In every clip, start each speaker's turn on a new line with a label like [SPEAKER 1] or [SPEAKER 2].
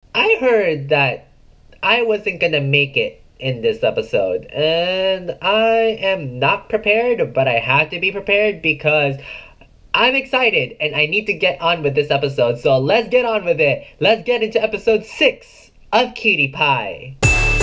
[SPEAKER 1] I heard that I wasn't gonna make it in this episode, and I am not prepared, but I have to be prepared because I'm excited and I need to get on with this episode. So let's get on with it. Let's get into episode 6 of Cutie Pie.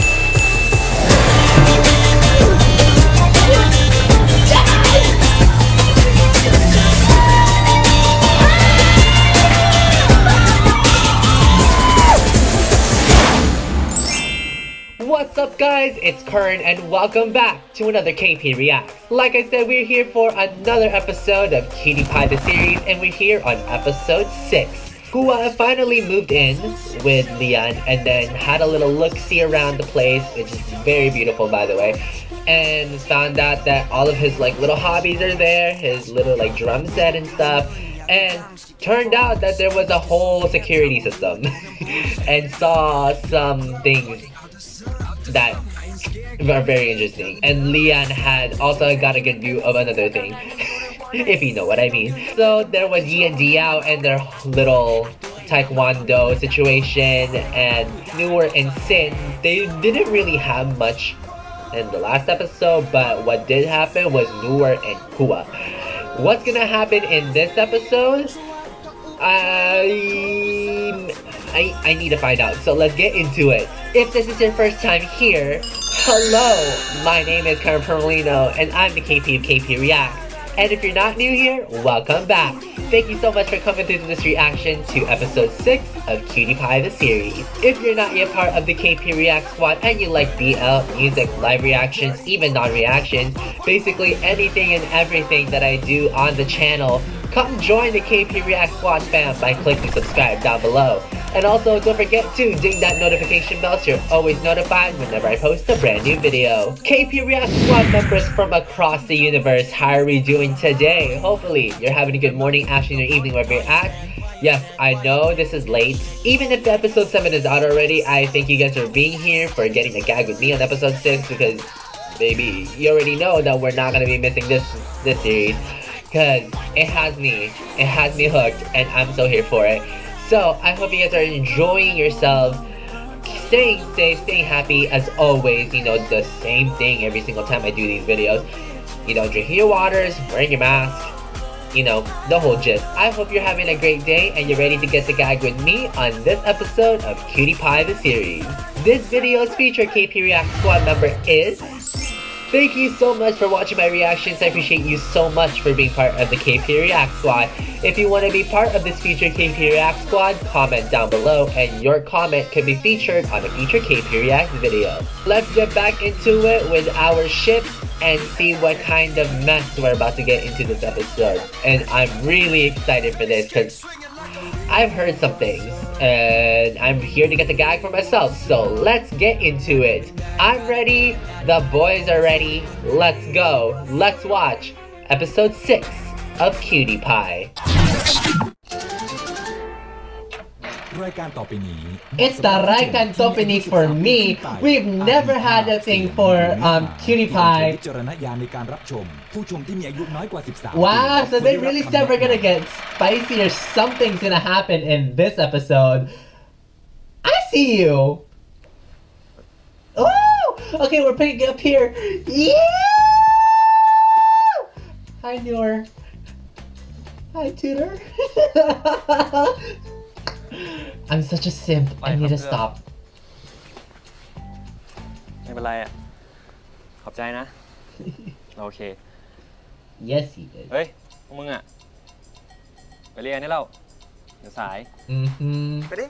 [SPEAKER 1] What's up guys, it's Kern and welcome back to another KP Reacts. Like I said, we're here for another episode of Cutie Pie the series and we're here on episode 6. Hua finally moved in with Leon and then had a little look-see around the place, which is very beautiful by the way, and found out that all of his little hobbies are there, his little drum set and stuff, and turned out that there was a whole security system and saw some things that are very interesting. And Leon had also got a good view of another thing, if you know what I mean. So there was Yi and Diao and their little taekwondo situation, and Noor and Sin, they didn't really have much in the last episode, but what did happen was Noor and Hua. What's gonna happen in this episode? I need to find out, so let's get into it. If this is your first time here, hello! My name is Karen Permelino, and I'm the KP of KP Reacts. And if you're not new here, welcome back! Thank you so much for coming through this reaction to episode 6 of Cutie Pie the series. If you're not yet part of the KP React squad and you like BL, music, live reactions, even non-reactions, basically anything and everything that I do on the channel, come join the KP React squad fam by clicking subscribe down below. And also don't forget to ding that notification bell so you're always notified whenever I post a brand new video. KP React squad members from across the universe, how are we doing today? Hopefully you're having a good morning, afternoon, or evening wherever you're at. Yes, I know this is late. Even if the episode 7 is out already, I thank you guys for being here, for getting a gag with me on episode 6, because baby, you already know that we're not gonna be missing this series, because it has me hooked and I'm so here for it. So I hope you guys are enjoying yourselves, staying safe, staying happy as always. You know, the same thing every single time I do these videos. You know, drinking your waters, wearing your mask, you know, the whole gist. I hope you're having a great day and you're ready to get the gag with me on this episode of Cutie Pie the series. This video's featured KP React squad member is... Thank you so much for watching my reactions. I appreciate you so much for being part of the KP React squad. If you want to be part of this future KP React squad, comment down below and your comment can be featured on a future KP React video. Let's get back into it with our ships and see what kind of mess we're about to get into this episode. And I'm really excited for this because I've heard some things and I'm here to get the gag for myself, so let's get into it. I'm ready, the boys are ready, let's go, let's watch episode 6 of Cutie Pie. It's the Raikan Topini for me. We've never had a thing for Cutie Pie. Wow, so they really said we're gonna get spicy or something's gonna happen in this episode. I see you. Oh, okay, we're picking up here. Yeah. Hi, Noor. Hi, Tutor. I'm such a simp. I need to stop.
[SPEAKER 2] ไม่เป็นไรอ่ะขอบใจนะโอเค
[SPEAKER 1] Yes, he did.
[SPEAKER 2] เฮ้ยพวกมึงอ่ะไปเรียนได้แล้วเดี๋ยวสายไปดิ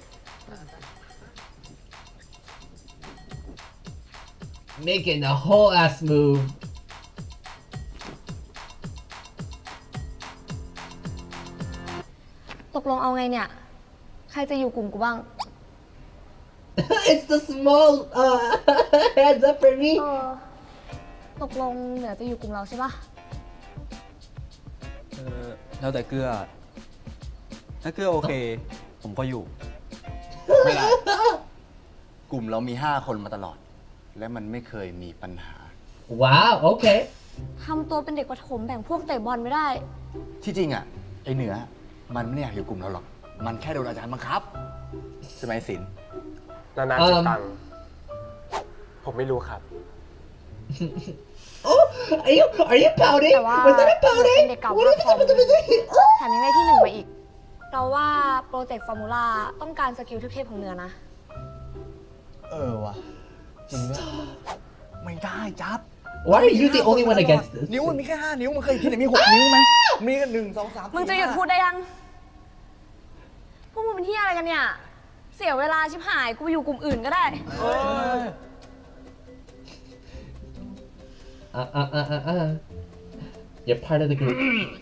[SPEAKER 1] Making a whole ass move. It's the small heads up for me.
[SPEAKER 3] ตกลงเหนือจะอยู่กลุ่มเราใช่ปะ
[SPEAKER 4] แล้วแต่เกลือถ้าเกลือโอเคผมก็อยู่
[SPEAKER 5] ไม่ได้กลุ่มเรามี5 คนมาตลอดและมันไม่เคยมีปัญหา
[SPEAKER 1] Wow, okay.
[SPEAKER 3] ทำตัวเป็นเด็กประถมแบ่งพวกเตะบอลไม่ได้
[SPEAKER 5] ที่จริงอ่ะไอเหนือมันไม่ได้อยากอยู่กลุ่มเราหรอกมันแค่โดนอาจารย์บังคับใช่ไหมศิลป์
[SPEAKER 6] นานาจิตตังผมไม่รู้ครับ
[SPEAKER 1] Oh, are you pouting?
[SPEAKER 3] แต่ว่า
[SPEAKER 1] Was that a
[SPEAKER 3] เป็น
[SPEAKER 1] pouting?
[SPEAKER 3] เด็กเก่า
[SPEAKER 1] What
[SPEAKER 3] ภา
[SPEAKER 1] is
[SPEAKER 3] คคอม
[SPEAKER 1] it?
[SPEAKER 3] แถมยังได้ที่ 1มาอีก เราว่าโปรเจกต์ฟอร์มูล่าต้องการสกิลเทพๆของเนื้อนะ
[SPEAKER 5] ว่ะจริงด้วยไม่ได้จับ
[SPEAKER 1] Why are you the only one against this?
[SPEAKER 5] นิ้วมันมีแค่5 นิ้วมันเคยที่ไหนมี 6 นิ้วไหมมีกัน1 2 3
[SPEAKER 3] มึงจะหยุดพูดได้ยัง พวกมึงเป็นที่อะไรกันเนี่ย เสียเวลาชิบหายกูไปอยู่กลุ่มอื่นก็ได้
[SPEAKER 1] You're part of the group.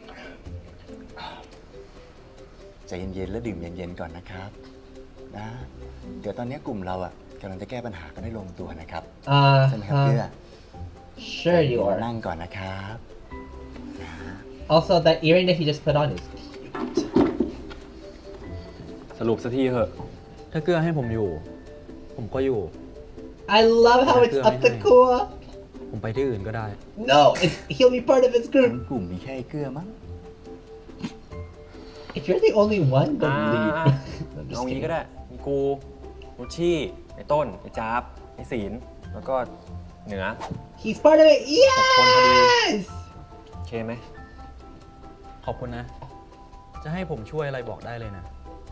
[SPEAKER 5] ใจเย็นๆแล้วดื่มเย็นๆก่อนนะครับนะเดี๋ยวตอนนี้กลุ่มเราอ่ะกำลังจะแก้ปัญหากันได้ลงตัวนะครับใช่ไหมครับเพื่อ
[SPEAKER 1] Sure you are.
[SPEAKER 5] นั่งก่อนนะครับ
[SPEAKER 1] Also, that earring that he just put on is
[SPEAKER 2] สรุปสักทีเถอะ
[SPEAKER 4] ถ้าเกลือให้ผมอยู่ ผมก็อยู่
[SPEAKER 1] I love how it's up the core.
[SPEAKER 4] ผมไปที่อื่นก็ได้
[SPEAKER 1] No, he'll be part of his
[SPEAKER 5] ทั้
[SPEAKER 1] group.
[SPEAKER 5] งกลุ่มมีแค่ไอ้เกลือมั้ง
[SPEAKER 1] If you're the only one, then leave. I'm
[SPEAKER 2] เอา
[SPEAKER 1] just
[SPEAKER 2] งี้
[SPEAKER 1] kidding.
[SPEAKER 2] ก็ได้ มีกูรุชชี่ ไอ้ต้น ไอ้จ๊าบ ไอ้ศีล แล้วก็เหนือ
[SPEAKER 1] He's part of it. Yes.
[SPEAKER 2] โอเคไหม
[SPEAKER 4] ขอบคุณนะ จะให้ผมช่วยอะไรบอกได้เลยนะ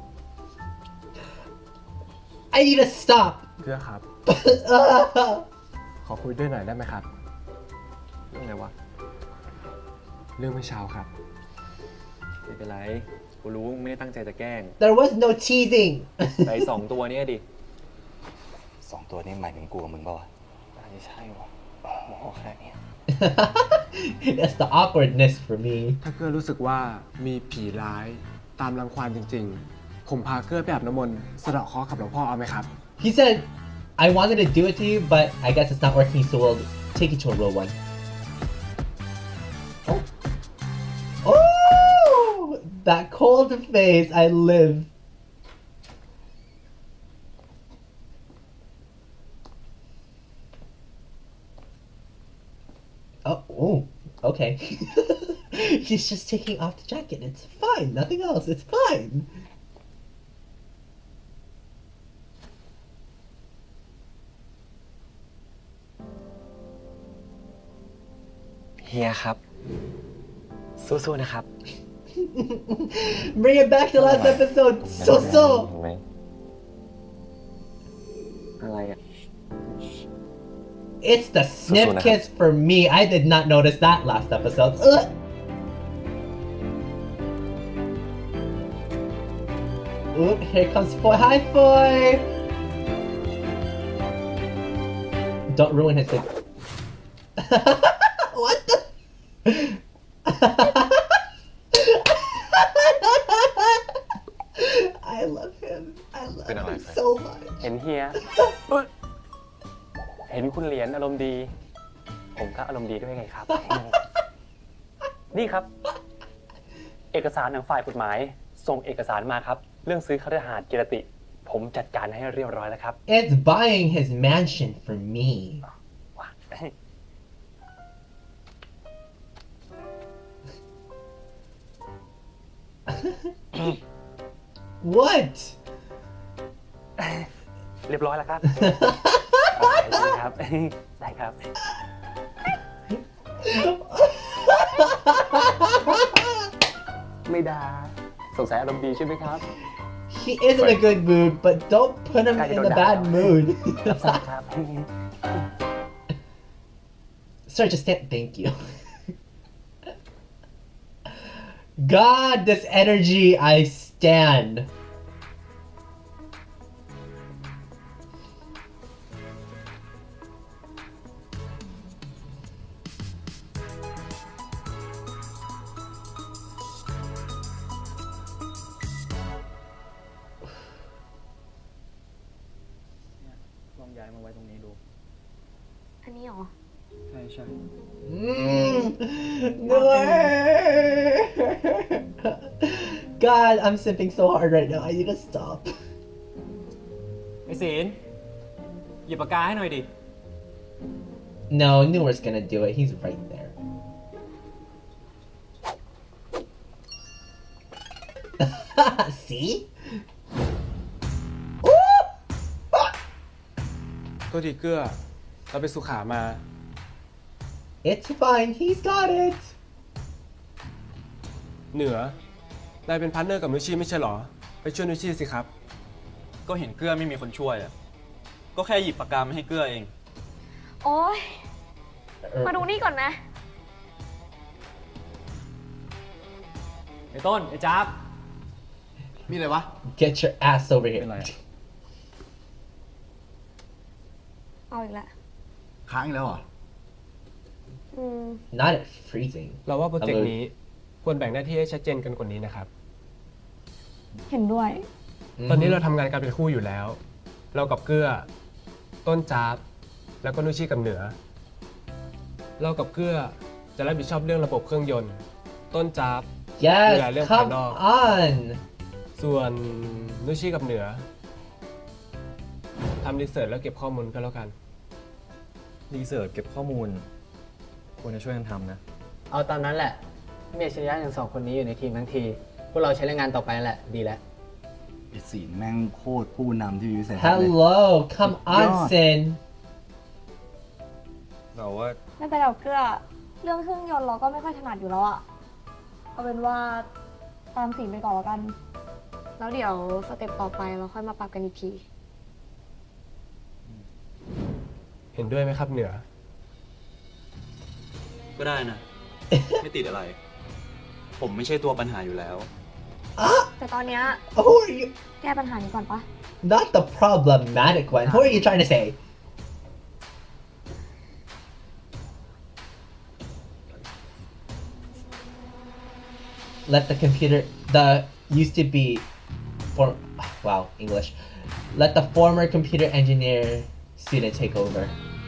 [SPEAKER 1] I need to stop.
[SPEAKER 6] เพื่อครับ ขอคุยด้วยหน่อยได้ไหมครับ
[SPEAKER 2] เรื่องอะไรวะ
[SPEAKER 6] เรื่องเมื่อเช้าครับ
[SPEAKER 2] ไม่เป็นไร กูรู้ไม่ได้ตั้งใจจะแกล้ง
[SPEAKER 1] There was no teasing.
[SPEAKER 2] แต่ไอ้2 ตัวเนี้ยดิ
[SPEAKER 5] 2 ตัวนี้หมายถึงกูกับมึงป่าวะไม่ใช่วะโอ้แค่นี้
[SPEAKER 1] That's the awkwardness for me.
[SPEAKER 6] ถ้าเกื้อรู้สึกว่ามีผีร้ายตามรังควานจริงๆ ผมพาเกื้อไปอาบน้ำมนต์สะเดาะเคราะห์กับหลวงพ่อเอาไหมครับ
[SPEAKER 1] He said, I wanted to do it to you, but I guess it's not working, so we'll take you to a real one. Oh. Oh! That cold face, I live. Oh, okay. He's just taking off the jacket. It's fine. Nothing else. It's fine.
[SPEAKER 2] เฮียครับ สู้ๆนะครับ
[SPEAKER 1] Bring it back to last episode. So.
[SPEAKER 2] เห็นไหมอะไรอ่ะ
[SPEAKER 1] It's the snip kiss for me. I did not notice that last episode. Ugh. Oop, here comes Foy. Hi, Foy! Don't ruin his thing. What the? I love him. I love him so much.
[SPEAKER 7] เห็นเฮีย เห็นคุณเหรียญอารมณ์ดี ผมก็อารมณ์ดีด้วยไงครับ นี่ครับ เอกสารทางฝ่ายกฎหมาย ส่งเอกสารมาครับ เรื่องซื้อคฤหาสน์กิรติ ผมจัดการให้เรียบร้อยแล้วครับ
[SPEAKER 1] It's buying his mansion for me. What?
[SPEAKER 7] เรียบร้อยแล้วครับ ได้ครับ ได้ครับ ไม่ได้สงสัยอารมณ์ดีใช่ไหมครับ
[SPEAKER 1] He is in a good mood, but don't put him in a bad mood.
[SPEAKER 7] ครับ
[SPEAKER 1] Sir, just stand. Thank you. God, this energy, I stand. God, I'm simping so hard right now. I need to stop.
[SPEAKER 2] ไอ้ศีลหยิบปากกาให้หน่อยดิ
[SPEAKER 1] No, Newer's gonna do it. He's right there. See? Ooh!
[SPEAKER 6] ตัวทีเกื้อเราไปสุขามา
[SPEAKER 1] It's fine, he's got it.
[SPEAKER 6] เหนือนายเป็นพาร์ทเนอร์กับนุชชีไม่ใช่หรอไปช่วยนุชชีสิครับ
[SPEAKER 4] ก็เห็นเกื้อไม่มีคนช่วยอ่ะก็แค่หยิบปากกามาให้เกื้อเอง
[SPEAKER 3] โอ๊ย มาดูนี่ก่อนนะ
[SPEAKER 2] ไอ้ต้น ไอ้จ๊าบ
[SPEAKER 5] มีอะไรวะ
[SPEAKER 1] Get your ass over here.
[SPEAKER 3] เอาอีกแล้ว
[SPEAKER 5] ค้างอีกแล้วเหรอ
[SPEAKER 1] Not at freezing.
[SPEAKER 6] เราว่าโปรเจกต์นี้ควรแบ่งหน้าที่ให้ชัดเจนกันกว่านี้นะครับ
[SPEAKER 3] เห็นด้วย
[SPEAKER 6] ตอนนี้เราทำงานกันเป็นคู่อยู่แล้ว เรากับเกื้อ ต้นจ๊าบแล้วก็นุชชีกับเหนือ เรากับเกื้อจะรับผิดชอบเรื่องระบบเครื่องยนต์ ต้นจ๊าบ
[SPEAKER 1] Yes,
[SPEAKER 6] ดูแลเรื่องภาย
[SPEAKER 1] come
[SPEAKER 6] นอก
[SPEAKER 1] on.
[SPEAKER 6] ส่วนนุชชีกับเหนือทำรีเสิร์ชแล้วเก็บข้อมูลก็แล้วกัน
[SPEAKER 4] รีเสิร์ชเก็บข้อมูลควรจะช่วยกันทำนะ
[SPEAKER 8] เอาตามนั้นแหละเมียชริยะอย่าง2 คนนี้อยู่ในทีมทั้งที พวกเราใช้แรงงานต่อไปแหละ ดีแล้ว
[SPEAKER 5] ไอ้สีแม่งโคตรผู้นำที่มีวิสัยทัศน์เลย
[SPEAKER 1] Hello, come on, Sin.
[SPEAKER 4] เราว่า
[SPEAKER 3] ไม่เป็นไรหรอกเกื้อ เรื่องเครื่องยนต์เราก็ไม่ค่อยถนัดอยู่แล้วอะเอาเป็นว่าตามสีไปก่อนแล้วกัน แล้วเดี๋ยวสเต็ปต่อไปเราค่อยมาปรับกันอีกที
[SPEAKER 6] เห็นด้วยไหมครับเหนือ
[SPEAKER 4] ก็ได้นะ ไม่ติดอะไร ผมไม่ใช่ตัวปัญหาอยู่แล้ว
[SPEAKER 3] แต่ตอนเนี้ย
[SPEAKER 1] Who are you?
[SPEAKER 3] แก้ปัญหานี้ก่อนปะ
[SPEAKER 1] Not the problematic one. Who are you trying to say? Let the computer, used to be, wow, English. Let the former computer engineer student take over.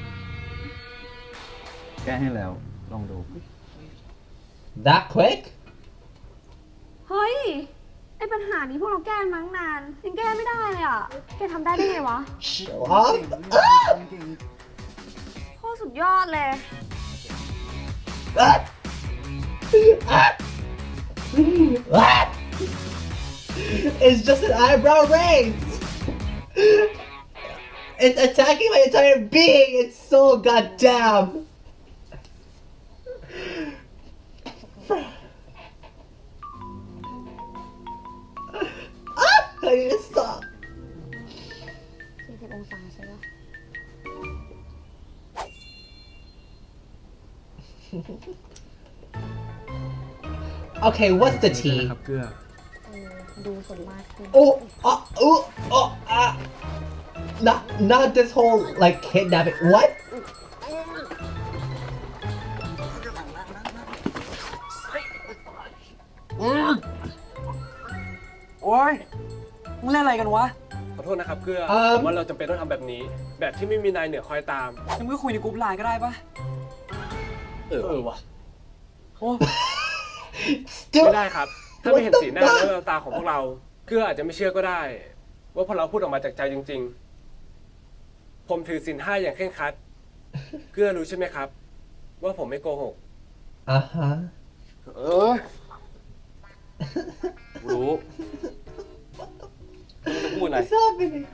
[SPEAKER 4] แก้ให้แล้ว ลองดู
[SPEAKER 1] That quick?
[SPEAKER 3] เฮ้ย ไอปัญหานี้พวกเราแก้มาตั้งนานยังแก้ไม่ได้เลยอะแกทำได้ได้ไงวะ
[SPEAKER 1] Show up?
[SPEAKER 3] โคตรสุดยอดเลย
[SPEAKER 1] It's just an eyebrow raise. It's attacking my entire being. It's so goddamn. I need to stop.
[SPEAKER 3] 40 องศาใช่ไหม
[SPEAKER 1] Okay, what's the T?
[SPEAKER 6] ครับเกื้อ
[SPEAKER 3] ดูสมมาตรขึ้น
[SPEAKER 1] Not this whole like kidnapping. What?
[SPEAKER 8] โอ๊ยมึงเล่นอะไรกันวะ
[SPEAKER 6] ขอโทษนะครับเกื้อผมว่าเราจำเป็นต้องทำแบบนี้ แบบที่ไม่มีนายเหนือคอยตาม
[SPEAKER 8] มึงก็คุยในกลุ่มไลน์ก็ได้ปะวะ
[SPEAKER 6] ไม่ได้ครับ ถ้าไม่เห็นสีหน้าและแววตาของพวกเราเกื้ออาจจะไม่เชื่อก็ได้ ว่าพวกเราพูดออกมาจากใจจริงๆ ผมถือศีล 5อย่างเคร่งครัด เกื้อรู้ใช่ไหมครับ ว่าผมไม่โกหก
[SPEAKER 1] Uh-huh.
[SPEAKER 2] รู้จะพูดอะไร
[SPEAKER 1] What's happening?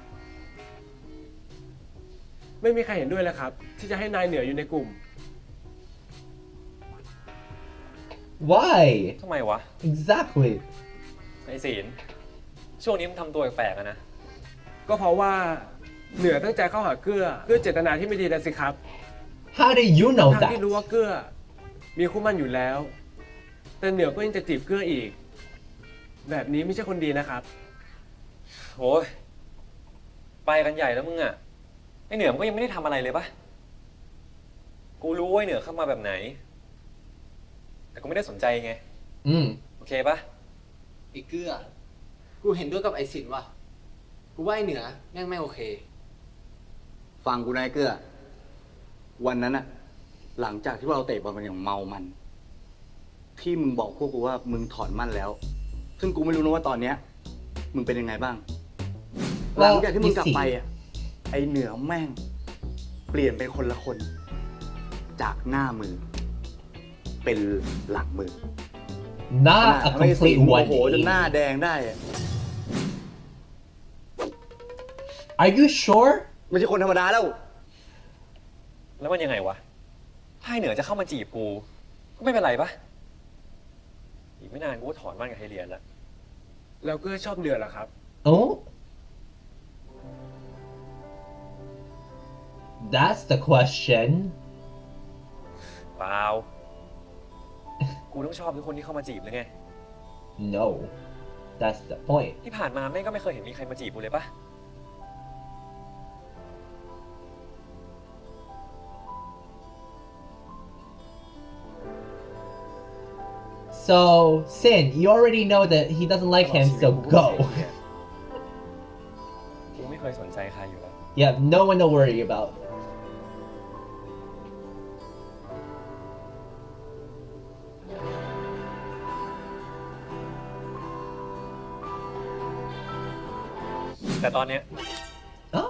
[SPEAKER 6] ไม่มีใครเห็นด้วยแล้วครับ ที่จะให้นายเหนืออยู่ในกลุ่ม
[SPEAKER 1] Why?
[SPEAKER 2] ทำไมวะ
[SPEAKER 1] Exactly.
[SPEAKER 2] ไอ้ศีลช่วงนี้มึงทำตัวแปลกๆอะนะ
[SPEAKER 6] ก็เพราะว่าเหนือตั้งใจเข้าหาเกื้อด้วยเจตนาที่ไม่ดีนะสิครับ
[SPEAKER 1] How do you know
[SPEAKER 6] ทั้งที่รู้
[SPEAKER 1] that?
[SPEAKER 6] ว่าเกื้อมีคู่หมั่นอยู่แล้ว แต่เหนือก็ยังจะจีบเกื้ออีก แบบนี้ไม่ใช่คนดีนะครับ
[SPEAKER 2] โอ้ยไปกันใหญ่แล้วมึงอะไอเหนือมันก็ยังไม่ได้ทำอะไรเลยปะกูรู้ว่าไอเหนือเข้ามาแบบไหน แต่กูไม่ได้สนใจไง โอเคปะ
[SPEAKER 8] ไอ้เกื้อ กูเห็นด้วยกับไอ้สินว่ะ กูว่าไอ้เหนือแม่งไม่โอเค
[SPEAKER 5] ฟังกูนายเกื้อ วันนั้นอะหลังจากที่เราเตะบอลกันอย่างเมามัน ที่มึงบอกพวกกูว่ามึงถอนมั่นแล้ว ซึ่งกูไม่รู้นะว่าตอนเนี้ยมึงเป็นยังไงบ้าง หลังจากที่มึงกลับไปอะไอเหนือแม่ง เปลี่ยนเป็นคนละคน จากหน้ามือ เป็นหลังมือ
[SPEAKER 1] Not a
[SPEAKER 5] ทำให้สี
[SPEAKER 1] complete
[SPEAKER 5] โมโหจนหน้า
[SPEAKER 1] 180.
[SPEAKER 5] แดงได้อะ
[SPEAKER 1] Are you sure?
[SPEAKER 5] ไม่ใช่คนธรรมดาแล้ว
[SPEAKER 2] แล้วมันยังไงวะถ้าไอ้เหนือจะเข้ามาจีบกูก็ไม่เป็นไรปะอีกไม่นานกูก็ถอนมั่นกับไฮเรียนแล้ว
[SPEAKER 6] แล้วเกื้อชอบเหนือเหรอครับ
[SPEAKER 1] Oh? That's the question.
[SPEAKER 2] เปล่า กูต้องชอบทุกคนที่เข้ามาจีบเลยไง
[SPEAKER 1] No. That's the point.
[SPEAKER 2] ที่ผ่านมาแม่งก็ไม่เคยเห็นมีใครมาจีบกูเลยปะ
[SPEAKER 1] So, Sin, you already know that he doesn't like him, so go.
[SPEAKER 2] กูไม่เคยสนใจใครอยู่แล้ว
[SPEAKER 1] You have no one to worry about.
[SPEAKER 2] แต่ตอนเนี้ย
[SPEAKER 1] Huh?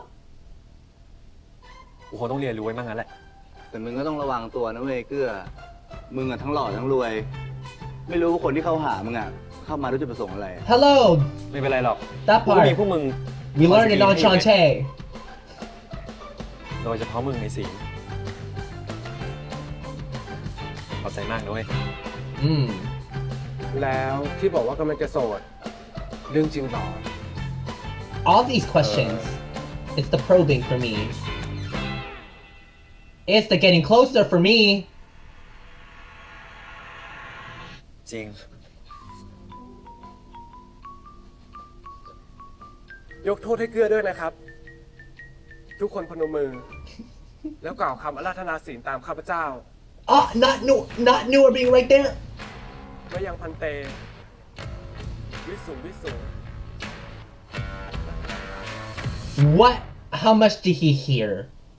[SPEAKER 2] กูคงต้องเรียนรู้ไว้มั่งนั้นแหละ
[SPEAKER 5] แต่มึงก็ต้องระวังตัวนะเว้ยเกื้อ มึงอะทั้งหล่อทั้งรวย ไม่รู้ว่าคนที่เข้าหามึงอะเข้ามาด้วยจุดประสงค์อะไร
[SPEAKER 1] Hello!
[SPEAKER 2] ไม่เป็นไรหรอก
[SPEAKER 1] That
[SPEAKER 2] กูก็มี
[SPEAKER 1] part.
[SPEAKER 2] พวกมึง
[SPEAKER 1] We learned it on Shantae.
[SPEAKER 2] โดยเฉพาะมึงในสิงขอบใจมากด้วย
[SPEAKER 1] Mm.
[SPEAKER 6] แล้วที่บอกว่ากำลังจะโสด เรื่องจริงหรอ
[SPEAKER 1] All these questions, it's the probing for me. It's the getting closer for me.
[SPEAKER 2] จริง
[SPEAKER 6] ยกโทษให้เกื้อด้วยนะครับ ทุกคนพนมมือ แล้วกล่าวคำอาราธนาศีลตามข้าพเจ้า
[SPEAKER 1] Oh, not Noor being right there.
[SPEAKER 6] ไว้ยังพันเต วิสุงวิสุง
[SPEAKER 1] What? How much did he hear?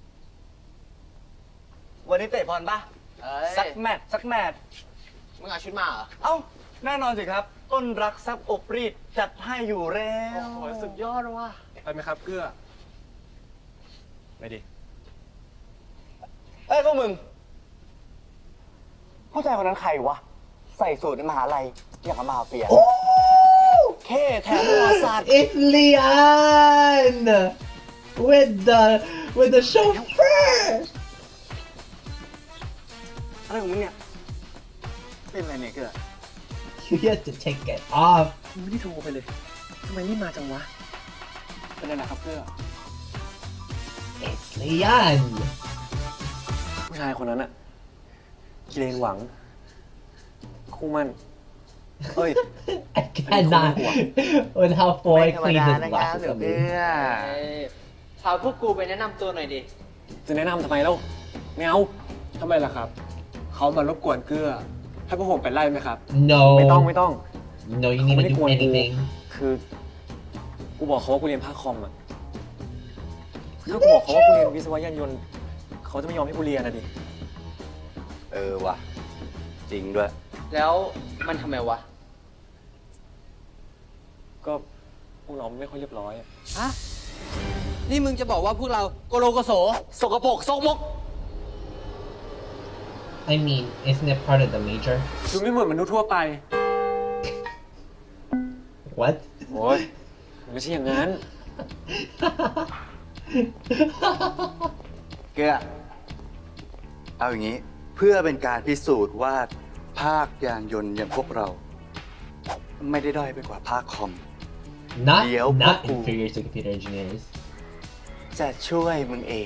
[SPEAKER 5] วันนี้เตะบอลปะสักแมตช์สักแมตช์
[SPEAKER 8] มึงเอาชุดมาเหรอ
[SPEAKER 5] เอ้า แน่นอนสิครับ ต้นรักซับอกรีดจัดให้อยู่แล้ว
[SPEAKER 8] โอ้ยสุดยอดว่ะ
[SPEAKER 6] ไปไหมครับเกื้อ
[SPEAKER 2] ไปดิ
[SPEAKER 5] เอ้ยพวกมึงผู้ชายคนนั้นใครวะ ใส่สูทในมหาลัยอย่างกับมาเฟีย
[SPEAKER 1] Oh!
[SPEAKER 5] เท่แถมประวัติศาสตร์
[SPEAKER 1] It's Lian with the chauffeur.
[SPEAKER 5] อะไรของมึงเนี่ย เป็นอะไรเนี่ยเกื้อ
[SPEAKER 1] You have to take it off.
[SPEAKER 2] มึงไม่ได้โทรไปเลย ทำไมรีบมาจังวะ
[SPEAKER 5] เป็นอะไรนะครับเกื้อ
[SPEAKER 1] It's Lian.
[SPEAKER 2] ผู้ชายคนนั้นอะกิเลนหวัง คู่มั่น เอ้ย
[SPEAKER 1] I cannot with how boy cleans his
[SPEAKER 5] นะครับ
[SPEAKER 1] glasses
[SPEAKER 5] เดี๋ยว
[SPEAKER 1] on
[SPEAKER 5] เกื้
[SPEAKER 1] me.
[SPEAKER 5] อ
[SPEAKER 8] พาพวกกูไปแนะนำตัวหน่อยดิ
[SPEAKER 2] จะแนะนำทำไมแล้วไม่เอา
[SPEAKER 6] ทำไมล่ะครับ เขามารบกวนเกื้อ ให้พวกผมไปไล่ไหมครับ
[SPEAKER 1] No.
[SPEAKER 2] ไม่ต้อง
[SPEAKER 1] No, you
[SPEAKER 2] เขา
[SPEAKER 1] need
[SPEAKER 2] ไม่
[SPEAKER 1] to
[SPEAKER 2] ได้
[SPEAKER 1] do
[SPEAKER 2] กวนกู
[SPEAKER 1] anything.
[SPEAKER 2] คือ กูบอกเขาว่ากูเรียนภาคคอมอะถ้ากูบอกเขาว่ากูเรียนวิศวะยานยนต์ เขาจะไม่ยอมให้กูเรียนนะดิ
[SPEAKER 5] เออว่ะ จริงด้วย
[SPEAKER 8] แล้วมันทำไมวะ
[SPEAKER 2] ก็พวกเราไม่ค่อยเรียบร้อยอะ
[SPEAKER 8] ฮะ นี่มึงจะบอกว่าพวกเราโกโลโกโส
[SPEAKER 5] สกปรกซกมก
[SPEAKER 1] I mean, isn't it part of the major?
[SPEAKER 6] ดูไม่เหมือนมนุษย์ทั่วไป
[SPEAKER 1] What?
[SPEAKER 2] โอ้ยไม่ใช่อย่างนั้น
[SPEAKER 5] เกื้อ เอาอย่างนี้ เพื่อเป็นการพิสูจน์ว่าภาคยานยนต์อย่างพวกเรา ไม่ได้ด้อยไปกว่าภาคคอม
[SPEAKER 1] Not
[SPEAKER 5] Yo,
[SPEAKER 1] not
[SPEAKER 5] Papu.
[SPEAKER 1] inferior to computer engineers.
[SPEAKER 5] จะช่วยมึงเอง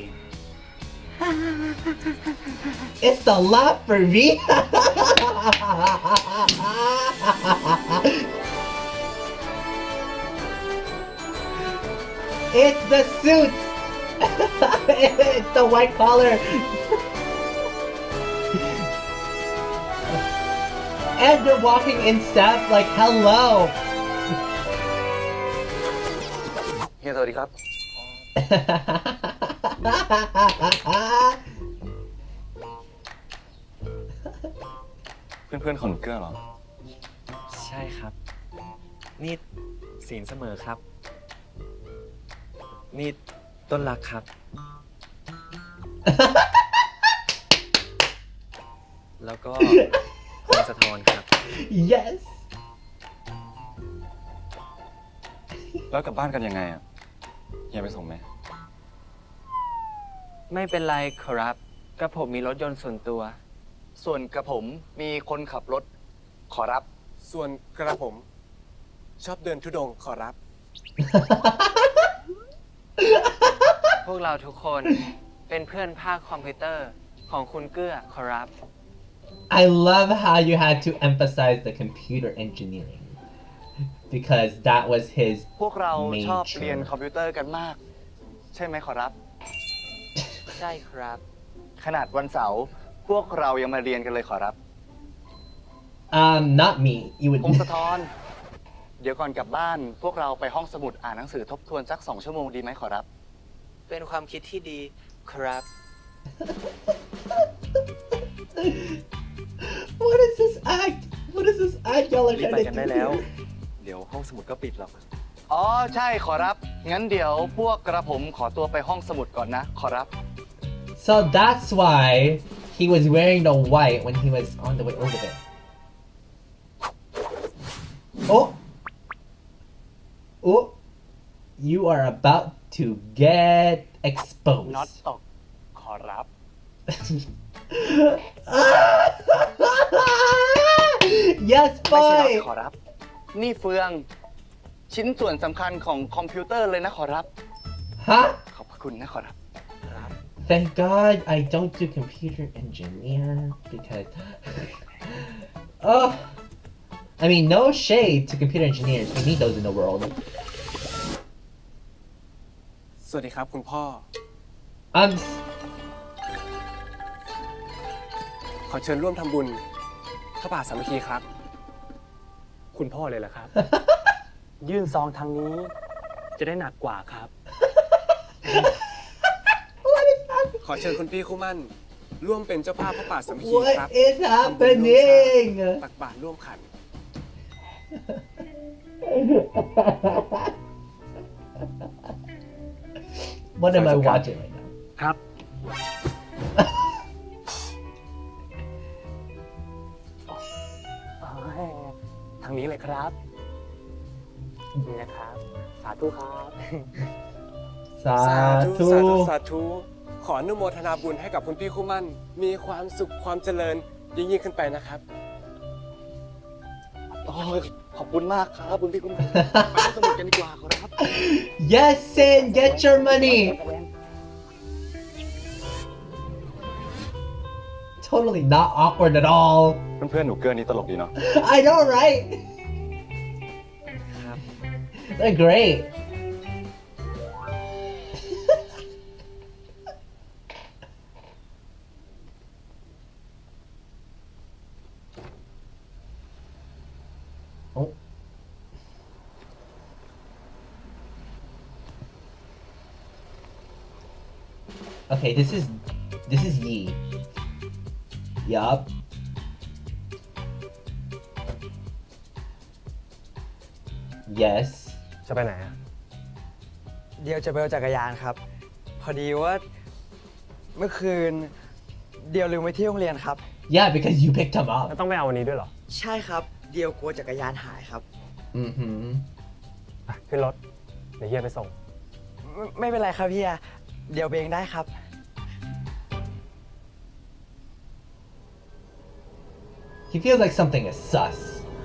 [SPEAKER 1] It's the laugh for me. It's the suits. It's the white collar. And they're walking in step like hello.
[SPEAKER 5] เฮียสวัสดีครับ
[SPEAKER 4] เพื่อนๆของเกื้อเหรอ
[SPEAKER 2] ใช่ครับ นี่ศีลเสมอครับ นี่ต้นรักครับ แล้วก็พงศธรครับ
[SPEAKER 1] Yes.
[SPEAKER 4] แล้วกลับบ้านกันยังไงอ่ะเฮียไปส่งไหม
[SPEAKER 8] ไม่เป็นไรครับกระผมมีรถยนต์ส่วนตัว
[SPEAKER 5] ส่วนกระผมมีคนขับรถขอรับ
[SPEAKER 6] ส่วนกระผม ชอบเดินทุดงค์ขอรับ
[SPEAKER 8] พวกเราทุกคนเป็นเพื่อนภาคคอมพิวเตอร์ของคุณเกื้อขอรับ
[SPEAKER 1] I love how you had to emphasize the computer engineering because that was his
[SPEAKER 5] พวกเราชอบเรียน
[SPEAKER 1] major.
[SPEAKER 5] คอมพิวเตอร์กันมาก ใช่ไหมขอรับ
[SPEAKER 8] ใช่ครับ
[SPEAKER 5] ขนาดวันเสาร์พวกเรายังมาเรียนกันเลยขอรับ
[SPEAKER 1] Not me. You
[SPEAKER 5] พงศ
[SPEAKER 1] would.
[SPEAKER 5] ธรเดี๋ยวก่อนกลับบ้าน พวกเราไปห้องสมุดอ่านหนังสือทบทวนสัก2 ชั่วโมงดีไหมขอรับ
[SPEAKER 8] เป็นความคิดที่ดีครับ
[SPEAKER 1] What is this act? What is this act y'all are
[SPEAKER 2] รีบ
[SPEAKER 1] trying
[SPEAKER 2] ไป
[SPEAKER 1] to
[SPEAKER 2] กัน
[SPEAKER 1] do
[SPEAKER 2] ได้แล้ว
[SPEAKER 1] here?
[SPEAKER 2] เดี๋ยวห้องสมุดก็ปิดหรอก
[SPEAKER 5] อ๋อใช่ขอรับ งั้นเดี๋ยวพวกกระผมขอตัวไปห้องสมุดก่อนนะขอรับ
[SPEAKER 1] So that's why he was wearing the white when he was on the way over there. Oh. Oh. You are about to get exposed.
[SPEAKER 5] น็อตตกขอรับ
[SPEAKER 1] Yes,
[SPEAKER 5] ไม่ใช่น็อ
[SPEAKER 1] boy.
[SPEAKER 5] ตขอรับ นี่เฟือง ชิ้นส่วนสำคัญของคอมพิวเตอร์เลยนะขอรับ
[SPEAKER 1] Huh?
[SPEAKER 5] ขอบพระคุณนะขอรับ
[SPEAKER 1] Thank God I don't do computer engineer because oh I mean no shade to computer engineers. We need those in the world.
[SPEAKER 6] สวัสดีครับคุณพ่อ ขอเชิญร่วมทำบุญพระบาทสามัคคีครับ
[SPEAKER 7] คุณพ่อเลยเหรอครับ ยื่นซองทางนี้ จะได้หนักกว่าครับ
[SPEAKER 6] ขอเชิญคุณพี่คู่มั่น ร่วมเป็นเจ้าภาพพระบาทสามัคคี
[SPEAKER 1] What
[SPEAKER 6] ครับ
[SPEAKER 1] is
[SPEAKER 6] ทำบุญร่วมชาติ
[SPEAKER 1] happening?
[SPEAKER 6] ตักบาตรร่วมขัน
[SPEAKER 1] What am I watching right now?
[SPEAKER 7] ครับ ทางนี้เลยครับ นี่นะครับ สาธุครับ
[SPEAKER 6] สาธุ สาธุ
[SPEAKER 1] Satu.
[SPEAKER 6] สาธุ ขออนุโมทนาบุญให้กับคุณพี่คู่มั่น มีความสุขความเจริญยิ่งขึ้นไปนะครับ
[SPEAKER 5] โอ้ยขอบคุณมากครับคุณพี่คุณไปห้องสมุดกันดีกว่าขอรับ
[SPEAKER 1] Yes, Sin, get your money. Totally not awkward at all.
[SPEAKER 2] เพื่อนๆหนูเกื้อนี่ตลกดีเนาะ
[SPEAKER 1] I know, right? They're great. Oh. Okay, this is Yi. Yup. Yes.
[SPEAKER 7] จะไปไหนอะ
[SPEAKER 9] เดี๋ยวจะไปเอาจักรยานครับ พอดีว่าเมื่อคืนเดี๋ยวลืมไว้ที่โรงเรียนครับ
[SPEAKER 1] Yeah, because you picked him
[SPEAKER 7] แล้ว
[SPEAKER 1] up.
[SPEAKER 7] ต้องไปเอาวันนี้ด้วยเหรอ
[SPEAKER 9] ใช่ครับ เดี๋ยวกลัวจักรยานหายครับ
[SPEAKER 1] Mm-hmm.
[SPEAKER 7] ไปขึ้นรถ เดี๋ยวเฮียไปส่ง
[SPEAKER 9] ไม่เป็นไรครับพี่เดี๋ยวไปเองได้ครับ
[SPEAKER 1] He feels like something is sus.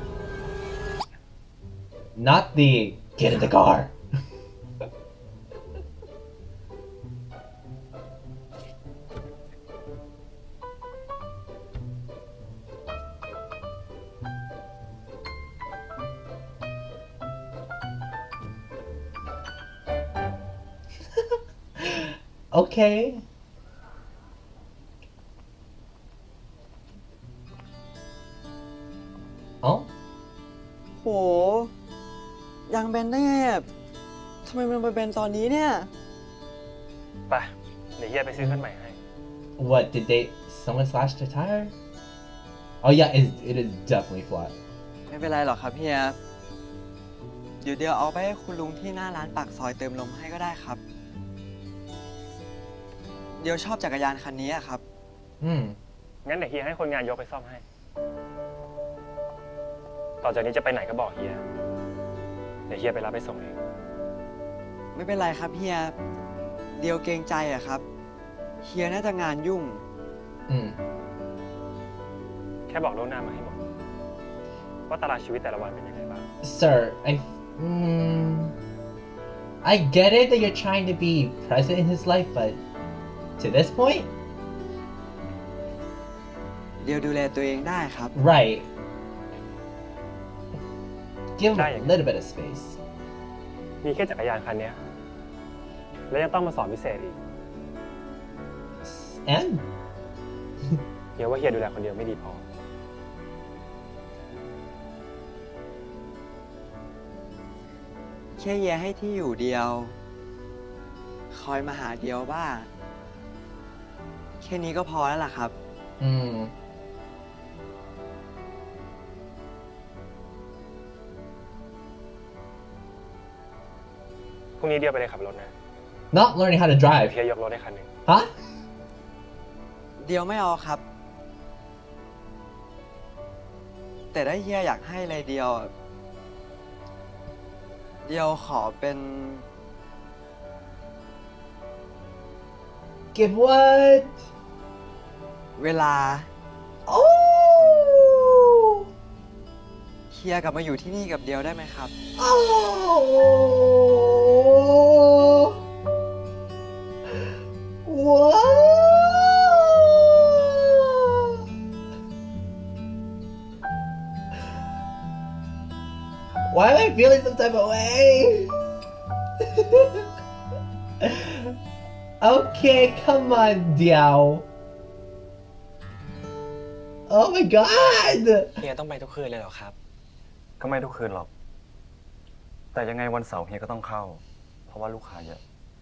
[SPEAKER 1] Not the get in the car. Okay. Oh?
[SPEAKER 9] โหยังเบนได้ไงอ่ะทำไมมันมาเบนตอนนี้เนี่ย
[SPEAKER 7] ไป เดี๋ยวเฮียไปซื้อคันใหม่ให้
[SPEAKER 1] What did they? Someone slashed the tire? Oh yeah, it is definitely flat.
[SPEAKER 9] ไม่เป็นไรหรอกครับพี่เดี๋ยวเอาไปให้คุณลุงที่หน้าร้านปากซอยเติมลมให้ก็ได้ครับ เดี๋ยวชอบจักรยานคันนี้อะครับ
[SPEAKER 1] Hmm.
[SPEAKER 7] งั้นเดี๋ยวเฮียให้คนงานยกไปซ่อมให้ ต่อจากนี้จะไปไหนก็บอกเฮีย เดี๋ยวเฮียไปรับไปส่งเอง
[SPEAKER 9] ไม่เป็นไรครับเฮียเดี๋ยวเกรงใจอะครับเฮียน่าจะงานยุ่ง
[SPEAKER 7] แค่บอกล่วงหน้ามาให้หมดว่าตารางชีวิตแต่ละวันเป็นยังไงบ้าง
[SPEAKER 1] Sir, I get it that you're trying to be present in his life, but to this point,
[SPEAKER 9] เดียวดูแลตัวเองได้ครับ
[SPEAKER 1] right. Give him a
[SPEAKER 7] Dying.
[SPEAKER 1] little bit of space.
[SPEAKER 7] มีแค่จักรยานคันเนี้ยแล้วยังต้องมาสอนพิเศษอีก
[SPEAKER 1] And
[SPEAKER 7] เฮียว่าเฮียดูแลคนเดียวไม่ดีพอ
[SPEAKER 9] แค่เยียให้ที่อยู่เดียว คอยมาหาเดียวบ้างแค่นี้ก็พอแล้วล่ะครับ
[SPEAKER 7] พรุ่งนี้เดียวไปเลยขับรถนะ
[SPEAKER 1] not learning how to
[SPEAKER 7] เดี๋ยว
[SPEAKER 1] drive.
[SPEAKER 7] เฮียยกรถให้คันหนึ่ง
[SPEAKER 1] Huh?
[SPEAKER 9] เดียวไม่เอาครับ แต่ถ้าเฮียอยากให้อะไรเดียวอะเดียวขอเป็น
[SPEAKER 1] Give what?
[SPEAKER 9] เวลา
[SPEAKER 1] Oh!
[SPEAKER 9] เฮียกลับมาอยู่ที่นี่กับเดียวได้ไหมครับ
[SPEAKER 1] Oh! What? Why am I feeling some type of way? Okay, come on, Diao. Oh my god!
[SPEAKER 2] เฮียต้องไปทุกคืนเลยเหรอครับ
[SPEAKER 10] ก็ไม่ทุกคืนหรอก แต่ยังไงวันเสาร์เฮียก็ต้องเข้า เพราะว่าลูกค้าเยอะ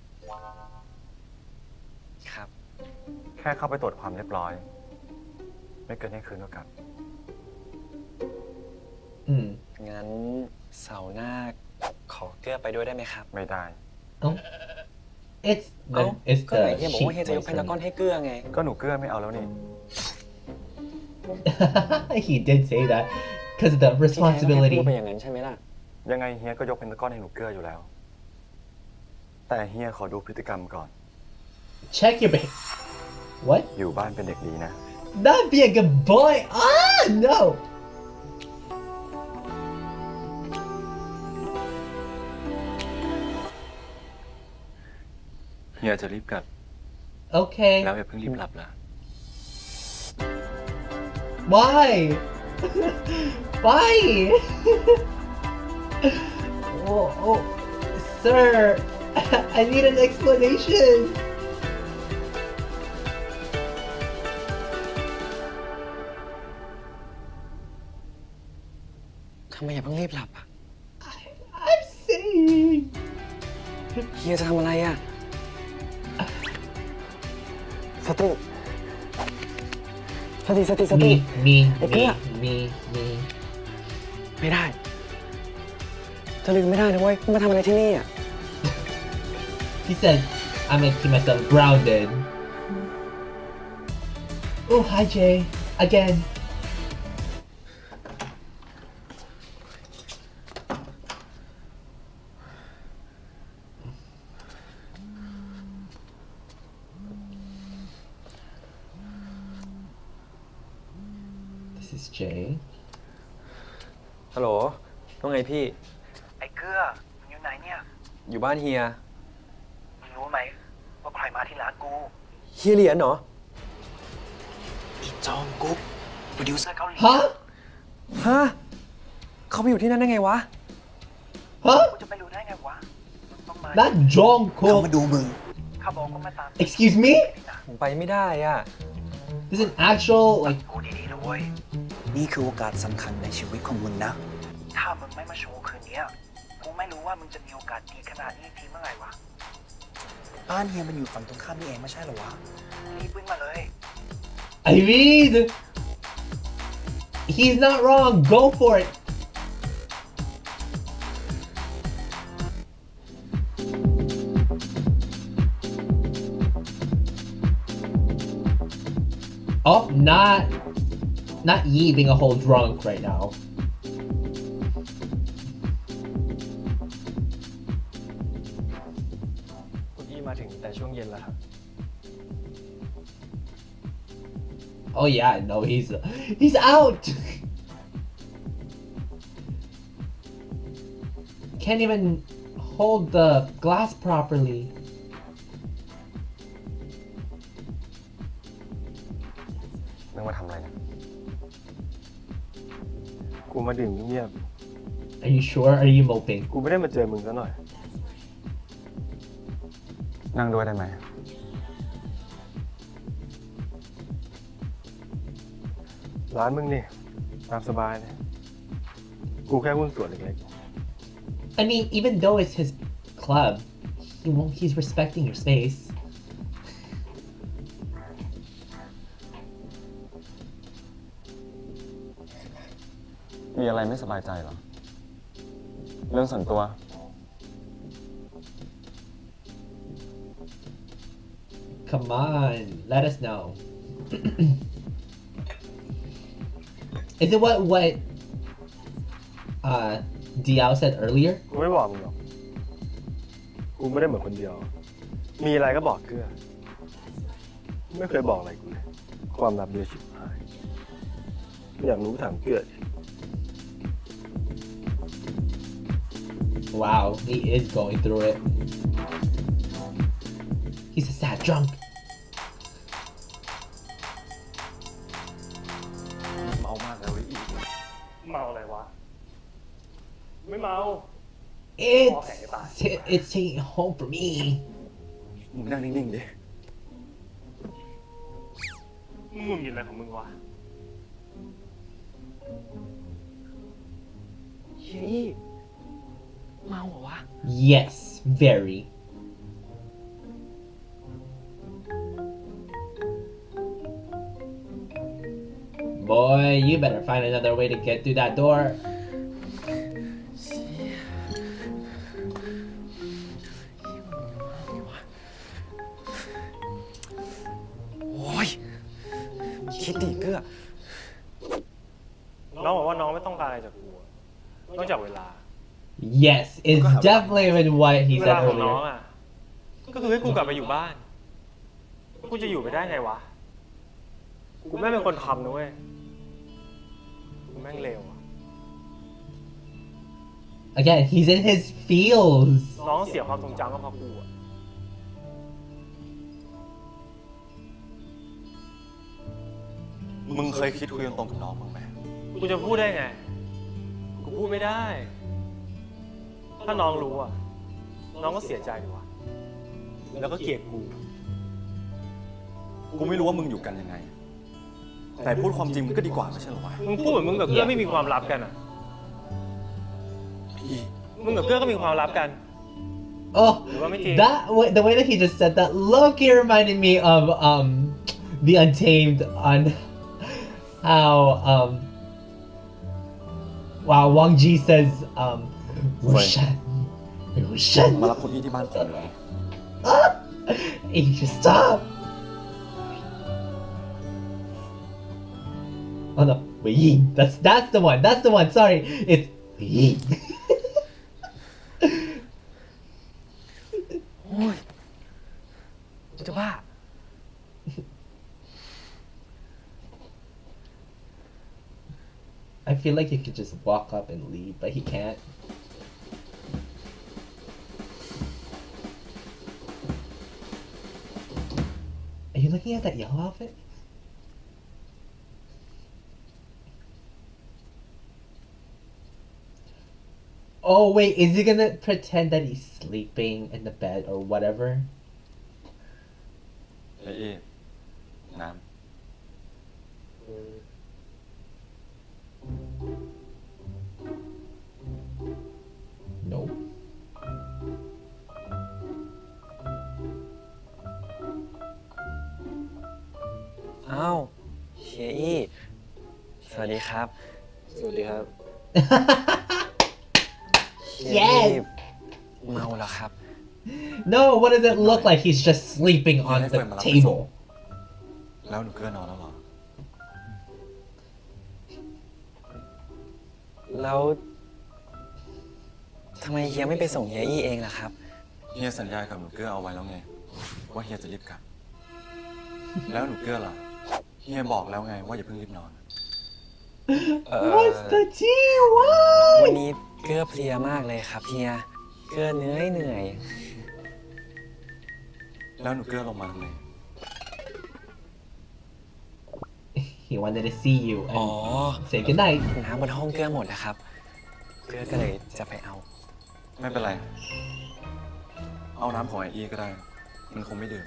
[SPEAKER 2] ครับ
[SPEAKER 10] แค่เข้าไปตรวจความเรียบร้อย ไม่เกินเที่ยงคืนก็กลับ
[SPEAKER 2] งั้นเสาร์หน้าขอเกลือไปด้วยได้ไหมครับ
[SPEAKER 10] ไม่ได้
[SPEAKER 1] Oh. It's
[SPEAKER 2] ก็ไหน
[SPEAKER 1] the
[SPEAKER 2] เฮียบอกว่าเฮียจะยกเพนทากอนให้เกลือไง
[SPEAKER 10] ก็หนูเกลือไม่เอาแล้วนี่
[SPEAKER 1] He did say that because of the
[SPEAKER 2] ที่แท้ก็แค่
[SPEAKER 1] responsibility.
[SPEAKER 2] พูดไปอย่างนั้นใช่ไหมล่ะ
[SPEAKER 10] ยังไงเฮียก็ยกเพนทากอนให้หนูเกลืออยู่แล้ว แต่เฮียขอดูพฤติกรรมก่อน
[SPEAKER 1] Check your behavior. What?
[SPEAKER 10] อยู่บ้านเป็นเด็กดีนะ
[SPEAKER 1] Not be a good boy. Ah, no.
[SPEAKER 10] เฮียจะรีบกลับ
[SPEAKER 1] Okay.
[SPEAKER 10] แล้วอย่าเพิ่งรีบหลับล่ะ
[SPEAKER 1] Why? Why? Oh, sir, I need an explanation.
[SPEAKER 2] ทำไมอย่าเพิ่งรีบหลับอ่ะ
[SPEAKER 1] I'm saying.
[SPEAKER 2] เฮียจะทำอะไรอ่ะ สติ
[SPEAKER 1] Me.
[SPEAKER 2] ไอ้เกลือ
[SPEAKER 1] Me.
[SPEAKER 2] ไม่ได้ จะลืมไม่ได้นะเว้ยมาทำอะไรที่นี่อ่ะ
[SPEAKER 1] He said, I'm gonna keep myself grounded. Oh, hi, Jay. Again. This is Jay.
[SPEAKER 2] ฮัลโหลว่าไงพี่
[SPEAKER 11] ไอ้เกลือมึงอยู่ไหนเนี่ย
[SPEAKER 2] อยู่บ้านเฮีย
[SPEAKER 11] มึงรู้ไหมว่าใครมาที่ร้านกู
[SPEAKER 2] เฮียเหรียญเหรอ
[SPEAKER 11] อีจองกุ๊บโปรดิวเซอร์เกาหลี
[SPEAKER 1] Huh?
[SPEAKER 2] ฮะ เขาไปอยู่ที่นั่นได้ไงวะ
[SPEAKER 1] Huh?
[SPEAKER 11] กูจะไปรู้ได้ไงวะมึงต้องมา
[SPEAKER 1] Not
[SPEAKER 11] เขา
[SPEAKER 1] Jungkook.
[SPEAKER 11] มาดูมึง เขาบอกว่ามาตาม
[SPEAKER 1] Excuse me?
[SPEAKER 2] ผมไปไม่ได้อ่ะ
[SPEAKER 1] This is an actual, like,
[SPEAKER 11] กูดีๆนะเว้ย นี่คือโอกาสสำคัญในชีวิตของมึงนะ ถ้ามึงไม่มาโชว์คืนนี้กูไม่รู้ว่ามึงจะมีโอกาสดีขนาดนี้ทีเมื่อไหร่วะ บ้านเฮียมันอยู่ฝั่งตรงข้ามนี่เองไม่ใช่เหรอวะ รีบวิ่งมาเลย
[SPEAKER 1] I mean, he's not wrong. Go for it. Oh, not Yi being a whole drunk right now.
[SPEAKER 7] คุณอี้มาถึงแต่ช่วงเย็นแล้วครับ
[SPEAKER 1] Oh yeah, no, he's out. Can't even hold the glass properly.
[SPEAKER 10] มึงมาทำอะไรเนี่ย
[SPEAKER 6] กูมาดื่มเงียบ
[SPEAKER 1] Are you sure? Are you moping?
[SPEAKER 6] กูไม่ได้มาเจอมึงซะหน่อย
[SPEAKER 10] นั่งด้วยได้ไหม
[SPEAKER 6] ร้านมึงนี่ตามสบายเลยกูแค่หุ้นส่วนเล็ก
[SPEAKER 1] I mean, even though it's his club, he's respecting your space.
[SPEAKER 10] มีอะไรไม่สบายใจเหรอ เรื่องส่วนตัว
[SPEAKER 1] Come on, let us know. Is it what Diao said earlier?
[SPEAKER 6] ๆกูไม่บอกมึงหรอกกูไม่ได้เหมือนคนเดียว มีอะไรก็บอกเกื้อไม่เคยบอกอะไรกูเลยความลับเยอะชิบหายอยากรู้ถามเกื้อ
[SPEAKER 1] Wow, he is going through it. He's a sad drunk.
[SPEAKER 10] เมามากแล้วอีก
[SPEAKER 6] เมาอะไรวะ ไม่เมา
[SPEAKER 1] It's taking it home for me.
[SPEAKER 10] มึงนั่งนิ่งๆดิ
[SPEAKER 6] มึงกินอะไรของมึงวะ
[SPEAKER 8] เฮ้ยเมาเหรอวะ
[SPEAKER 1] Yes, very. Boy, you better find another way to get through that door.
[SPEAKER 8] โอ้ยคิดดีเกื้อ
[SPEAKER 6] น้องบอกว่าน้องไม่ต้องการอะไรจากกูนอกจากเวลา
[SPEAKER 1] Yes, it's definitely been what he
[SPEAKER 6] เว
[SPEAKER 1] said
[SPEAKER 6] ลาของน้อง
[SPEAKER 1] earlier.
[SPEAKER 6] อ่ะ ก็คือให้กูกลับไปอยู่บ้าน กูจะอยู่ไปได้ไงวะ กูไม่เป็นคนทำนะเว้ย กูแม่งเลวอ่ะ
[SPEAKER 1] Again, he's in his feels.
[SPEAKER 6] น้องเสียความทรงจำก็เพราะกูอ่ะ
[SPEAKER 10] มึงเคยคิดคุยกันตรงกับน้องมึงไหม
[SPEAKER 6] กูจะพูดได้ไง กูพูดไม่ได้ ถ้าน้องรู้อ่ะ น้องก็เสียใจดีวะ แล้วก็เกลียดกู
[SPEAKER 10] กูไม่รู้ว่ามึงอยู่กันยังไง แต่พูดความจริงมันก็ดีกว่าไม่ใช่เหรอวะ
[SPEAKER 6] มึงพูดเหมือนมึงกับเกื้อไม่มีความลับกันอ่ะ
[SPEAKER 10] พี่
[SPEAKER 6] มึงกับเกื้อก็มีความลับกัน
[SPEAKER 1] Oh,
[SPEAKER 6] หรือว่าไม่จริง
[SPEAKER 1] the way that he just said that, Loki reminded me of the Untamed on how wow, Wang Ji says Wushan.
[SPEAKER 10] มารับคนพี่ที่บ้านผมเลย
[SPEAKER 1] Hey, just stop. Oh no, Wei Ying. That's the one. That's the one. Sorry, it's Wei Ying.
[SPEAKER 8] โอ้ยจะบ้า
[SPEAKER 1] I feel like he could just walk up and leave, but he can't. Are you looking at that yellow outfit? Oh wait, is he gonna pretend that he's sleeping in the bed or whatever?
[SPEAKER 10] เฮ้ยน้ำ
[SPEAKER 1] Nope.
[SPEAKER 8] อ้าวเฮียอี้ สวัสดีครับ
[SPEAKER 6] สวัสดีครับ
[SPEAKER 1] Yes.
[SPEAKER 8] เมาแล้วครับ
[SPEAKER 1] No, what does it look like? He's just sleeping on the table.
[SPEAKER 10] แล้วหนูเกื้อนอนแล้วเหรอ
[SPEAKER 8] แล้วทำไมเฮียไม่ไปส่งเฮียอี้เองล่ะครับ
[SPEAKER 10] เฮียสัญญากับหนูเกื้อเอาไว้แล้วไง ว่าเฮียจะรีบกลับ แล้วหนูเกื้อล่ะ เฮียบอกแล้วไงว่าอย่าเพิ่งรีบนอน
[SPEAKER 1] What's the deal?
[SPEAKER 2] วันนี้เกื้อเพลียมากเลยครับเฮียเกื้อเหนื่อย
[SPEAKER 10] แล้วหนูเกื้อลงมาทำไม
[SPEAKER 1] He wanted to see you and say good night.
[SPEAKER 2] น้ำบนห้องเกื้อหมดนะครับเกื้อก็เลยจะไปเอา
[SPEAKER 10] ไม่เป็นไร เอาน้ำของไออีก็ได้ มันคงไม่ดื่ม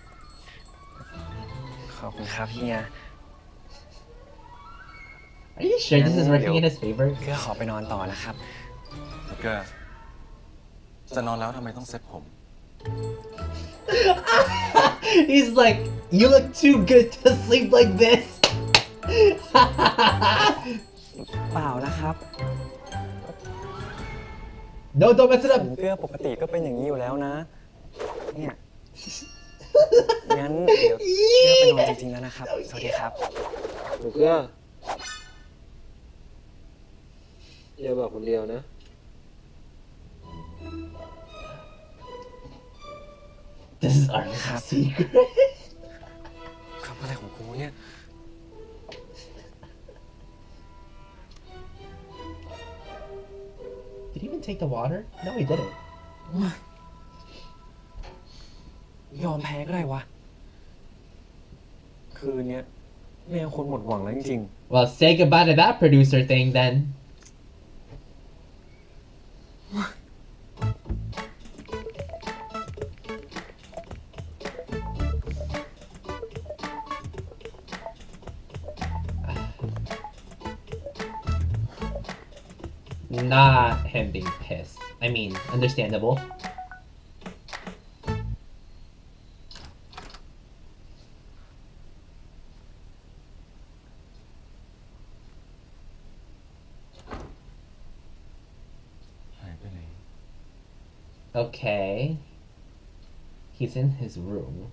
[SPEAKER 2] ขอบคุณครับเฮีย
[SPEAKER 1] Are you sure this is working in his favor?
[SPEAKER 2] เกื้อขอไปนอนต่อนะครับ
[SPEAKER 10] หนูเกื้อจะนอนแล้วทำไมต้องเซ็ตผม
[SPEAKER 1] He's like, you look too good to sleep like this.
[SPEAKER 2] เปล่านะครับ
[SPEAKER 1] No, don't mess it up.
[SPEAKER 2] เกื้อปกติก็เป็นอย่างนี้อยู่แล้วนะ เนี่ย งั้นเดี๋ยวเกื้อไปนอนจริงๆแล้วนะครับ สวัสดีครับหนูเกื้ออย่าบอกคนเดียวนะ
[SPEAKER 1] This is our secret.
[SPEAKER 2] ครับอะไรของกูเนี่ย
[SPEAKER 1] Did he even take the water? No, he didn't.
[SPEAKER 2] ยอมแพ้ก็ได้วะ คืนนี้แม่คนหมดหวังแล้วจริง
[SPEAKER 1] Well, say goodbye to that producer thing then. Not him being pissed. I mean, understandable. Okay. He's in his room.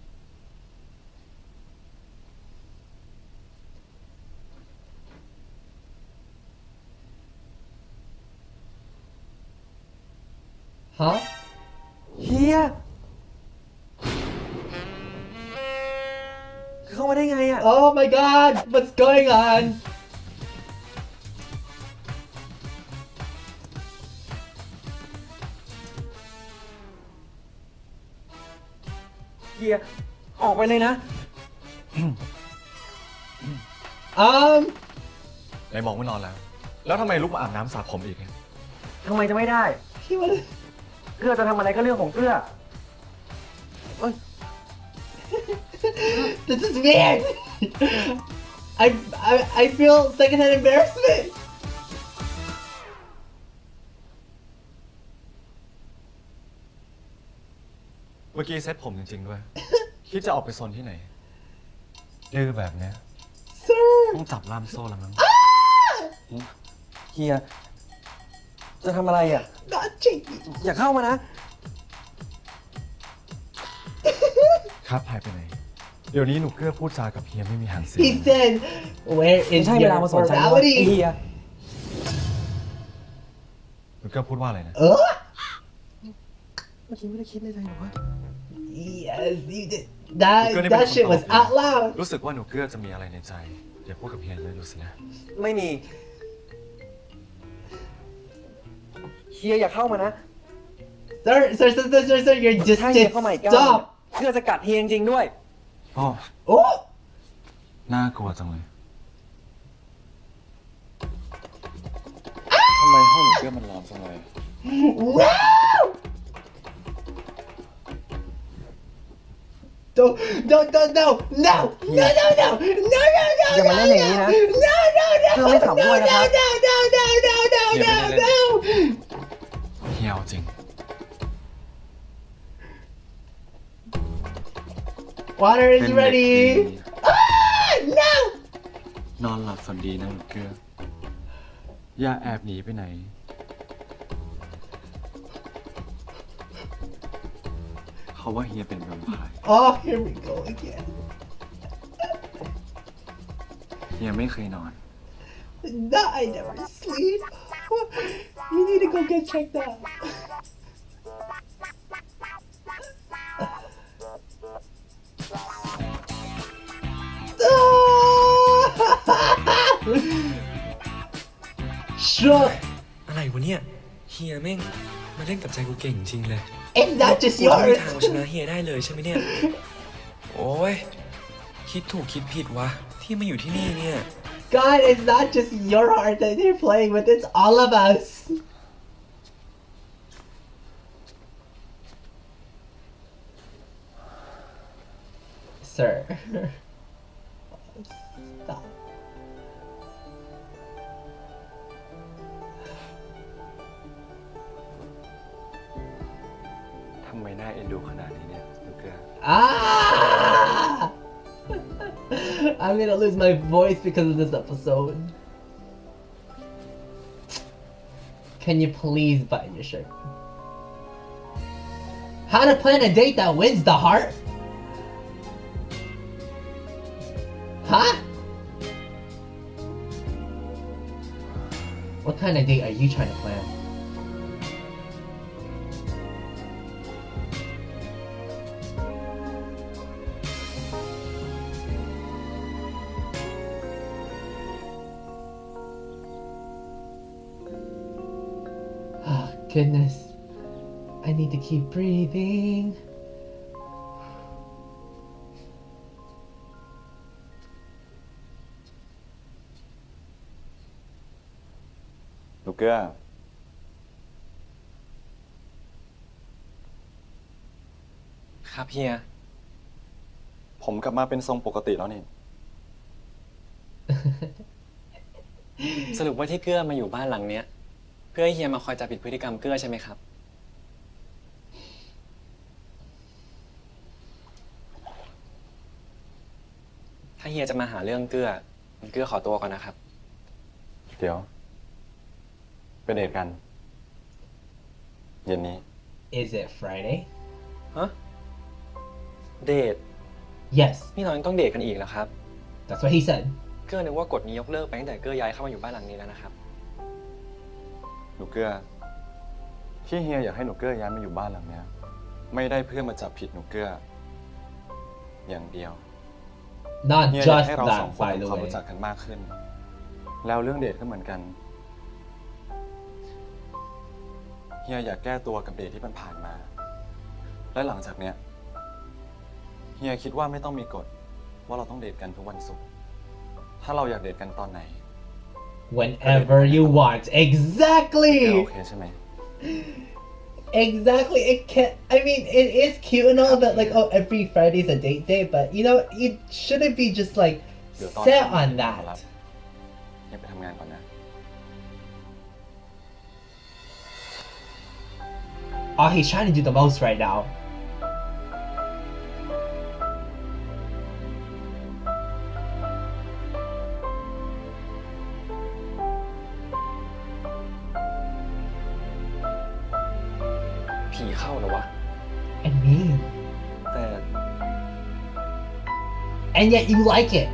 [SPEAKER 1] Huh?
[SPEAKER 2] เฮียเข้ามาได้ไงอ่ะ
[SPEAKER 1] Oh my god! What's going on?
[SPEAKER 2] เฮียออกไปเลยนะ
[SPEAKER 10] ไหนบอกว่านอนแล้ว แล้วทำไมลุกมาอาบน้ำสระผมอีกเนี่ย
[SPEAKER 2] ทำไมจะไม่ได้ เกื้อจะทำอะไรก็เรื่องของเกื้อ
[SPEAKER 1] This is weird! I feel secondhand embarrassment!
[SPEAKER 10] เมื่อกี้เซ็ตผมจริงๆด้วย คิดจะออกไปซนที่ไหน ดื้อแบบเนี้ย ต้องจับล่ามโซ่แล้วมั้ง
[SPEAKER 2] เฮียจะทำอะไรอ่ะ
[SPEAKER 1] Not cheeky.
[SPEAKER 2] อย่าเข้ามานะ
[SPEAKER 10] ครับหายไปไหน เดี๋ยวนี้หนูเกื้อพูดจากับเฮียไม่มีหางเสียง
[SPEAKER 1] He said, where
[SPEAKER 2] ไม่
[SPEAKER 1] is
[SPEAKER 2] ใช่เวลา
[SPEAKER 1] your
[SPEAKER 2] มาสนใจว่า
[SPEAKER 1] morality?
[SPEAKER 2] เฮีย
[SPEAKER 10] หนูเกื้อพูดว่าอะไรนะ
[SPEAKER 2] เมื่อกี้ไม่ได้คิดในใจหรอวะ
[SPEAKER 1] Yes, you did.
[SPEAKER 10] หนูเกื้อนี่เป็น
[SPEAKER 1] That
[SPEAKER 10] คน
[SPEAKER 1] shit was
[SPEAKER 10] ตลก
[SPEAKER 1] out loud.
[SPEAKER 10] รู้สึกว่าหนูเกื้อจะมีอะไรในใจ อย่าพูดกับเฮียเลยดูสินะ
[SPEAKER 2] ไม่มี เฮียอย่าเข้ามานะ
[SPEAKER 1] Sir, you're just
[SPEAKER 2] ถ้าเฮียเข้ามาอีกก้าว
[SPEAKER 1] stop.
[SPEAKER 2] เกื้อจะกัดเฮียจริงๆด้วย
[SPEAKER 10] พ่อ
[SPEAKER 1] Oh!
[SPEAKER 10] น่ากลัวจังเลย ทำไมห้องหนูเกื้อมันร้อนจังเลย
[SPEAKER 1] No! Don't, no, no, no, no, no, no, no, no, no, no,
[SPEAKER 2] อย่ามาเล่นอย่างนี้นะ
[SPEAKER 1] no, no, no,
[SPEAKER 2] เกื้อไม่ขำด้วยนะครับ
[SPEAKER 1] no, no, no, no, no, no, no.
[SPEAKER 10] เฮียเอาจริง
[SPEAKER 1] Water is
[SPEAKER 10] เป็นเด็ก
[SPEAKER 1] ready.
[SPEAKER 10] ดี
[SPEAKER 1] Ah, no!
[SPEAKER 10] นอนหลับฝันดีนะหนูเกื้อ อย่าแอบหนีไปไหน เขาว่าเฮียเป็นแวมไพร์
[SPEAKER 1] Oh, here we go again.
[SPEAKER 10] เฮียไม่เคยนอน
[SPEAKER 1] No, I never sleep. You need to go get checked out. Ah! shook
[SPEAKER 2] อะไรวะเนี่ยเฮียแม่งมาเล่นกับใจกูเก่งจริงเลย
[SPEAKER 1] It's not just
[SPEAKER 2] กูไม่มี
[SPEAKER 1] yours
[SPEAKER 2] ทางชนะเฮียได้เลยใช่ไหมเนี่ย โอ้ยคิดถูกคิดผิดวะที่มาอยู่ที่นี่เนี่ย
[SPEAKER 1] God, it's not just your heart that you're playing with, it's all of us. Sir. Stop.
[SPEAKER 10] ทำไมน่าเอ็นดูขนาดนี้เนี่ยลูกเกลือ
[SPEAKER 1] Ah! I'm gonna lose my voice because of this episode. Can you please button your shirt? How to plan a date that wins the heart? Huh? What kind of date are you trying to plan? Oh, goodness. I need to keep breathing.
[SPEAKER 10] ลูกเกลือ
[SPEAKER 2] ครับเฮีย
[SPEAKER 10] ผมกลับมาเป็นทรงปกติแล้วนี่
[SPEAKER 2] สรุปว่าที่เกื้อมาอยู่บ้านหลังเนี้ยเพื่อให้เฮียมาคอยจับผิดพฤติกรรมเกื้อใช่ไหมครับ ถ้าเฮียจะมาหาเรื่องเกื้อเกื้อขอตัวก่อนนะครับ
[SPEAKER 10] เดี๋ยวเป็นเดทกัน เย็นนี้
[SPEAKER 1] Is it Friday?
[SPEAKER 2] ฮะ เดท
[SPEAKER 1] Yes,
[SPEAKER 2] นี่เรายังต้องเดทกันอีกเหรอครับ
[SPEAKER 1] that's what he said.
[SPEAKER 2] เกื้อนึกว่ากฎนี้ยกเลิกไปตั้งแต่เกื้อย้ายเข้ามาอยู่บ้านหลังนี้แล้วนะครับ
[SPEAKER 10] หนูเกลือที่เฮียอยากให้หนูเกลือย้ายมาอยู่บ้านหลังเนี้ยไม่ได้เพื่อมาจับผิดหนูเกลืออย่างเดียว
[SPEAKER 1] Not
[SPEAKER 10] เฮียอยาก
[SPEAKER 1] just
[SPEAKER 10] ให้เราสอง
[SPEAKER 1] that,
[SPEAKER 10] คน
[SPEAKER 1] by
[SPEAKER 10] ทำ
[SPEAKER 1] the
[SPEAKER 10] ความ
[SPEAKER 1] way.
[SPEAKER 10] รู้จักกันมากขึ้น แล้วเรื่องเดทก็เหมือนกันเฮียอยากแก้ตัวกับเดทที่มันผ่านมา และหลังจากเนี้ยเฮียคิดว่าไม่ต้องมีกฎว่าเราต้องเดทกันทุกวันศุกร์ถ้าเราอยากเดทกันตอนไหน
[SPEAKER 1] Whenever you want.
[SPEAKER 10] เฮีย
[SPEAKER 1] Exactly!
[SPEAKER 10] โอเคใช่ไหม
[SPEAKER 1] Exactly. It can. I mean, it is cute and all that. Like, oh, every Friday's a date day, but you know, it shouldn't be just like
[SPEAKER 10] เดี๋ยวตอน
[SPEAKER 1] set
[SPEAKER 10] ทำงาน
[SPEAKER 1] on
[SPEAKER 10] มารับ
[SPEAKER 1] that.
[SPEAKER 10] เฮียไปทำงานก่อนนะ
[SPEAKER 1] Oh, he's trying to do the most right now.
[SPEAKER 2] ผีเข้าเหรอวะ
[SPEAKER 1] I mean,
[SPEAKER 2] แต่
[SPEAKER 1] and yet you like it.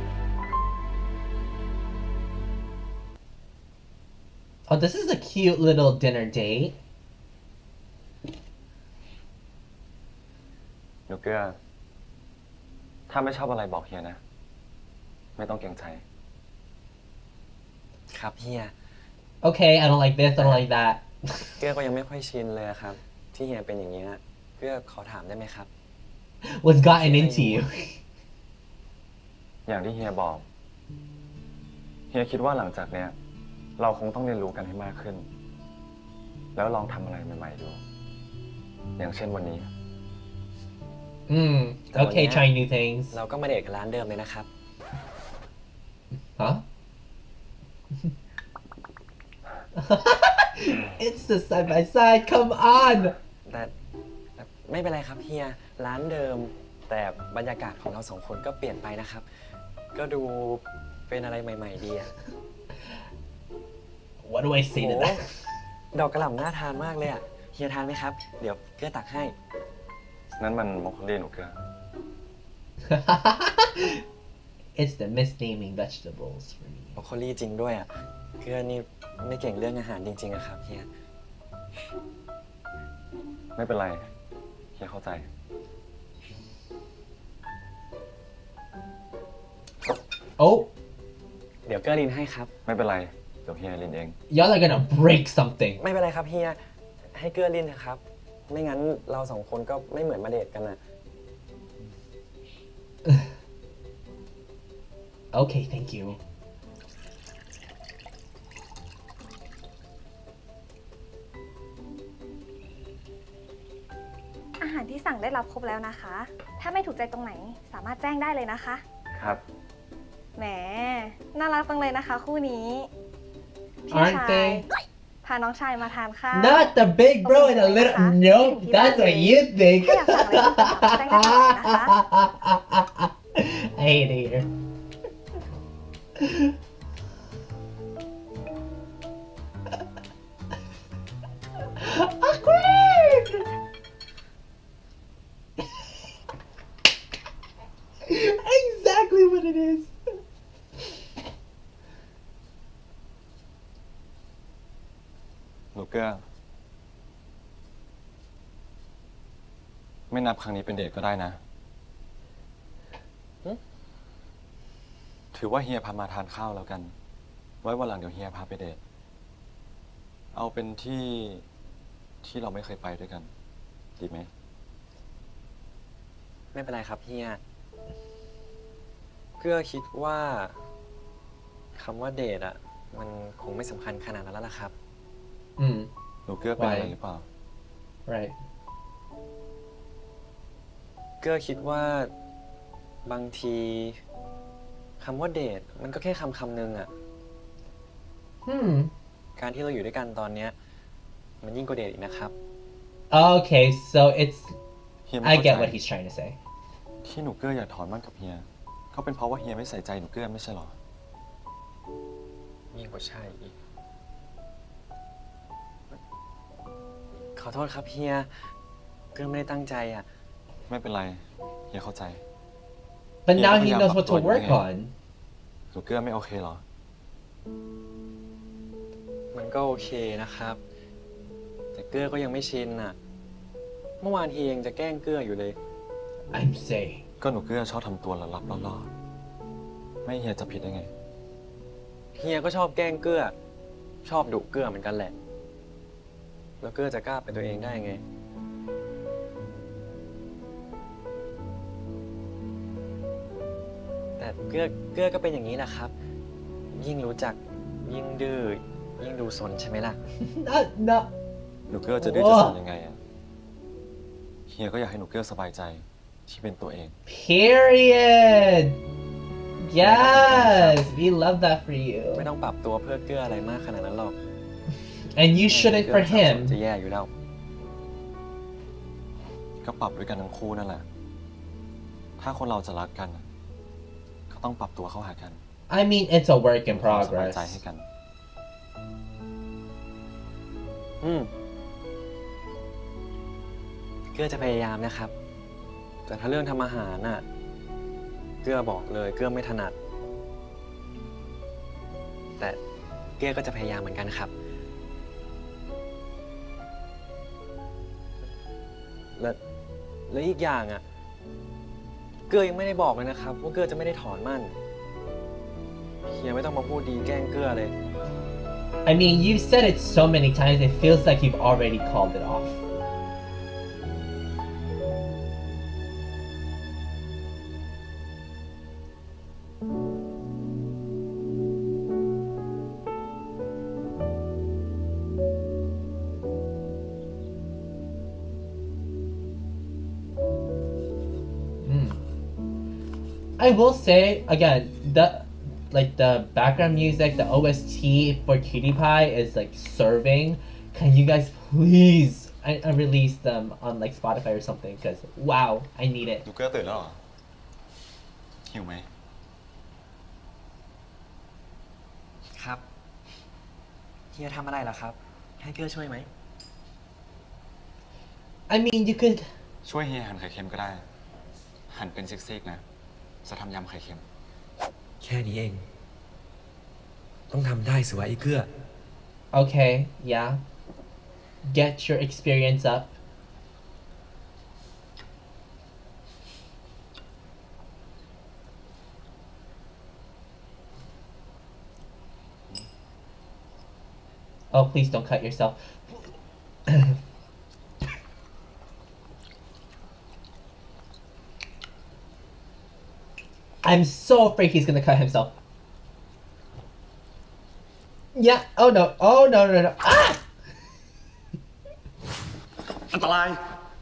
[SPEAKER 1] Oh, this is a cute little dinner date.
[SPEAKER 10] หนูเกลือถ้าไม่ชอบอะไรบอกเฮียนะ ไม่ต้องเกรงใจ
[SPEAKER 2] ครับเฮีย
[SPEAKER 1] Okay, I don't like this, I don't like that.
[SPEAKER 2] เกื้อก็ยังไม่ค่อยชินเลยครับ ที่เฮียเป็นอย่างเงี้ยเกื้อขอถามได้ไหมครับ
[SPEAKER 1] What's gotten into you?
[SPEAKER 10] อย่างที่เฮียบอก เฮียคิดว่าหลังจากเนี้ย เราคงต้องเรียนรู้กันให้มากขึ้น แล้วลองทำอะไรใหม่ๆดู อย่างเช่นวันนี้
[SPEAKER 1] Okay, trying new things.
[SPEAKER 2] เราก็มาเดทกันร้านเดิมเลยนะครับ
[SPEAKER 1] Huh? It's the side by side, come on!
[SPEAKER 2] แต่ไม่เป็นไรครับเฮียร้านเดิม แต่บรรยากาศของเราสองคนก็เปลี่ยนไปนะครับ ก็ดูเป็นอะไรใหม่ๆดีอะ
[SPEAKER 1] What do I say to
[SPEAKER 2] โอ้
[SPEAKER 1] that?
[SPEAKER 2] ดอกกระหล่ำน่าทานมากเลยอะเฮียทานไหมครับ เดี๋ยวเกื้อตักให้
[SPEAKER 10] นั่นมันมอคคอลี่หนูเกลือ
[SPEAKER 1] It's the misnaming vegetables for me.
[SPEAKER 2] บรอกโคลี่จริงด้วยอะเกื้อนี่ไม่เก่งเรื่องอาหารจริงๆอะครับเฮีย
[SPEAKER 10] ไม่เป็นไร เฮียเข้าใจ
[SPEAKER 1] Oh,
[SPEAKER 2] เดี๋ยวเกื้อรินให้ครับ
[SPEAKER 10] ไม่เป็นไร จะกับเฮียลินเอง
[SPEAKER 1] Y'all are gonna break something.
[SPEAKER 2] ไม่เป็นไรครับเฮีย ให้เกื้อลินเถอะครับ ไม่งั้นเราสองคนก็ไม่เหมือนมาเดทกันนะ
[SPEAKER 1] Okay, thank you.
[SPEAKER 3] อาหารที่สั่งได้รับครบแล้วนะคะ ถ้าไม่ถูกใจตรงไหนสามารถแจ้งได้เลยนะคะ
[SPEAKER 2] ครับ
[SPEAKER 3] แหม น่ารักจังเลยนะคะคู่นี้ พี่
[SPEAKER 1] Aren't
[SPEAKER 3] ชาย
[SPEAKER 1] they?
[SPEAKER 3] พาน้องชายมาทานข้าว
[SPEAKER 1] Not the big bro and a little. Nope, that's what you think.
[SPEAKER 3] ถ้าอยากสั่งอะไรก็แจ้งได้ก่อนนะคะ
[SPEAKER 1] I hate it here. Awkward! Exactly what it is.
[SPEAKER 10] หนูเกื้อไม่นับครั้งนี้เป็นเดทก็ได้นะ ถือว่าเฮียพามาทานข้าวแล้วกัน ไว้วันหลังเดี๋ยวเฮียพาไปเดท เอาเป็นที่เราไม่เคยไปด้วยกัน ดีไหม
[SPEAKER 2] ไม่เป็นไรครับเฮีย เกื้อคิดว่าคำว่าเดทอ่ะ มันคงไม่สำคัญขนาดนั้นแล้วล่ะครับ
[SPEAKER 10] หนูเกื้อเป็นอะไรหรือเปล่า
[SPEAKER 1] Right.
[SPEAKER 2] เกื้อคิดว่าบางทีคำว่าเดทมันก็แค่คำหนึ่งอ่ะ การที่เราอยู่ด้วยกันตอนเนี้ยมันยิ่งกว่าเดทอีกนะครับ
[SPEAKER 1] Okay, so it's.
[SPEAKER 10] เฮียไม่
[SPEAKER 1] I
[SPEAKER 10] เข้าใจ
[SPEAKER 1] get what he's trying to say.
[SPEAKER 10] ที่หนูเกื้ออยากถอนมั่นกับเฮียก็เป็นเพราะว่าเฮียไม่ใส่ใจหนูเกื้อไม่ใช่หรอ
[SPEAKER 2] ยิ่งกว่าใช่อีก ขอโทษครับเฮีย เกื้อไม่ได้ตั้งใจอ่ะ
[SPEAKER 10] ไม่เป็นไรเฮียเข้าใจ
[SPEAKER 1] But now he
[SPEAKER 10] พยายาม
[SPEAKER 1] knows
[SPEAKER 10] ปรับ
[SPEAKER 1] what
[SPEAKER 10] ตัว
[SPEAKER 1] to
[SPEAKER 10] อยู่
[SPEAKER 1] work
[SPEAKER 10] ไง
[SPEAKER 1] on.
[SPEAKER 10] หนูเกื้อไม่โอเคหรอ
[SPEAKER 2] มันก็โอเคนะครับ แต่เกื้อก็ยังไม่ชินอ่ะ เมื่อวานเฮียยังจะแกล้งเกื้ออยู่เลย
[SPEAKER 1] I'm saying.
[SPEAKER 10] ก็หนูเกื้อชอบทำตัวลับๆล่อๆไม่เฮียจะผิดได้ไง
[SPEAKER 2] เฮียก็ชอบแกล้งเกื้อ ชอบดุเกื้อเหมือนกันแหละ แล้วเกื้อจะกล้าเป็นตัวเองได้ไง แต่เกื้อก็เป็นอย่างนี้แหละครับ ยิ่งรู้จักยิ่งดื้อยิ่งดูสนใช่ไหมล่ะ
[SPEAKER 1] No.
[SPEAKER 10] หนูเกื้อจะดื้อจะสนยังไงอะเฮียก็อยากให้หนูเกื้อสบายใจที่เป็นตัวเอง
[SPEAKER 1] Period. Yes, we love that for you.
[SPEAKER 2] ไม่ต้องปรับตัวเพื่อเกื้ออะไรมากขนาดนั้นหรอก
[SPEAKER 1] And you shouldn't for
[SPEAKER 2] เกื้อ
[SPEAKER 1] him.
[SPEAKER 2] จะแย่อยู่แล้ว
[SPEAKER 10] ก็ปรับด้วยกันทั้งคู่นั่นแหละ ถ้าคนเราจะรักกันก็ต้องปรับตัวเข้าหากัน
[SPEAKER 1] I mean, it's a work in
[SPEAKER 10] ความสบาย
[SPEAKER 1] progress.
[SPEAKER 10] ใจให้กัน
[SPEAKER 2] เกื้อจะพยายามนะครับ แต่ถ้าเรื่องทำอาหารน่ะ เกื้อบอกเลยเกื้อไม่ถนัด แต่เกื้อก็จะพยายามเหมือนกันครับ และอีกอย่างอ่ะ เกื้อยังไม่ได้บอกเลยนะครับว่าเกื้อจะไม่ได้ถอนมั่นเฮียไม่ต้องมาพูดดีแกล้งเกื้อเลย
[SPEAKER 1] I mean, you've said it so many times, it feels like you've already called it off. I will say again, the background music, the OST for Cutie Pie is like serving. Can you guys please release them on like Spotify or something? Because wow, I need it.
[SPEAKER 10] หนูเกื้อตื่นแล้วเหรอ หิวไหม
[SPEAKER 2] ครับ เฮียทำอะไรล่ะครับ ให้เกื้อช่วยไหม
[SPEAKER 1] I mean, you could
[SPEAKER 10] ช่วยเฮียหั่นไข่เค็มก็ได้ หั่นเป็นซิกๆนะ จะทำยำไข่เค็ม
[SPEAKER 12] แค่นี้เอง ต้องทำได้สิวะไอ้เกื้อ
[SPEAKER 1] Okay, yeah. Get your experience up. Oh, please don't cut yourself. I'm so afraid he's gonna cut himself. Yeah. Oh no. Oh no no no. Ah!
[SPEAKER 10] อันตราย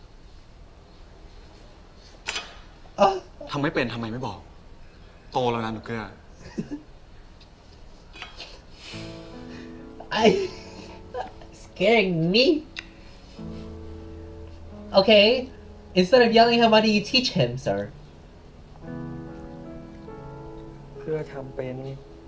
[SPEAKER 10] ทำไม่เป็นทำไมไม่บอก โตแล้วนะหนูเกลือ
[SPEAKER 1] Scaring me. Okay. Instead of yelling him, why do you teach him, sir?
[SPEAKER 9] เพื่อทำเป็น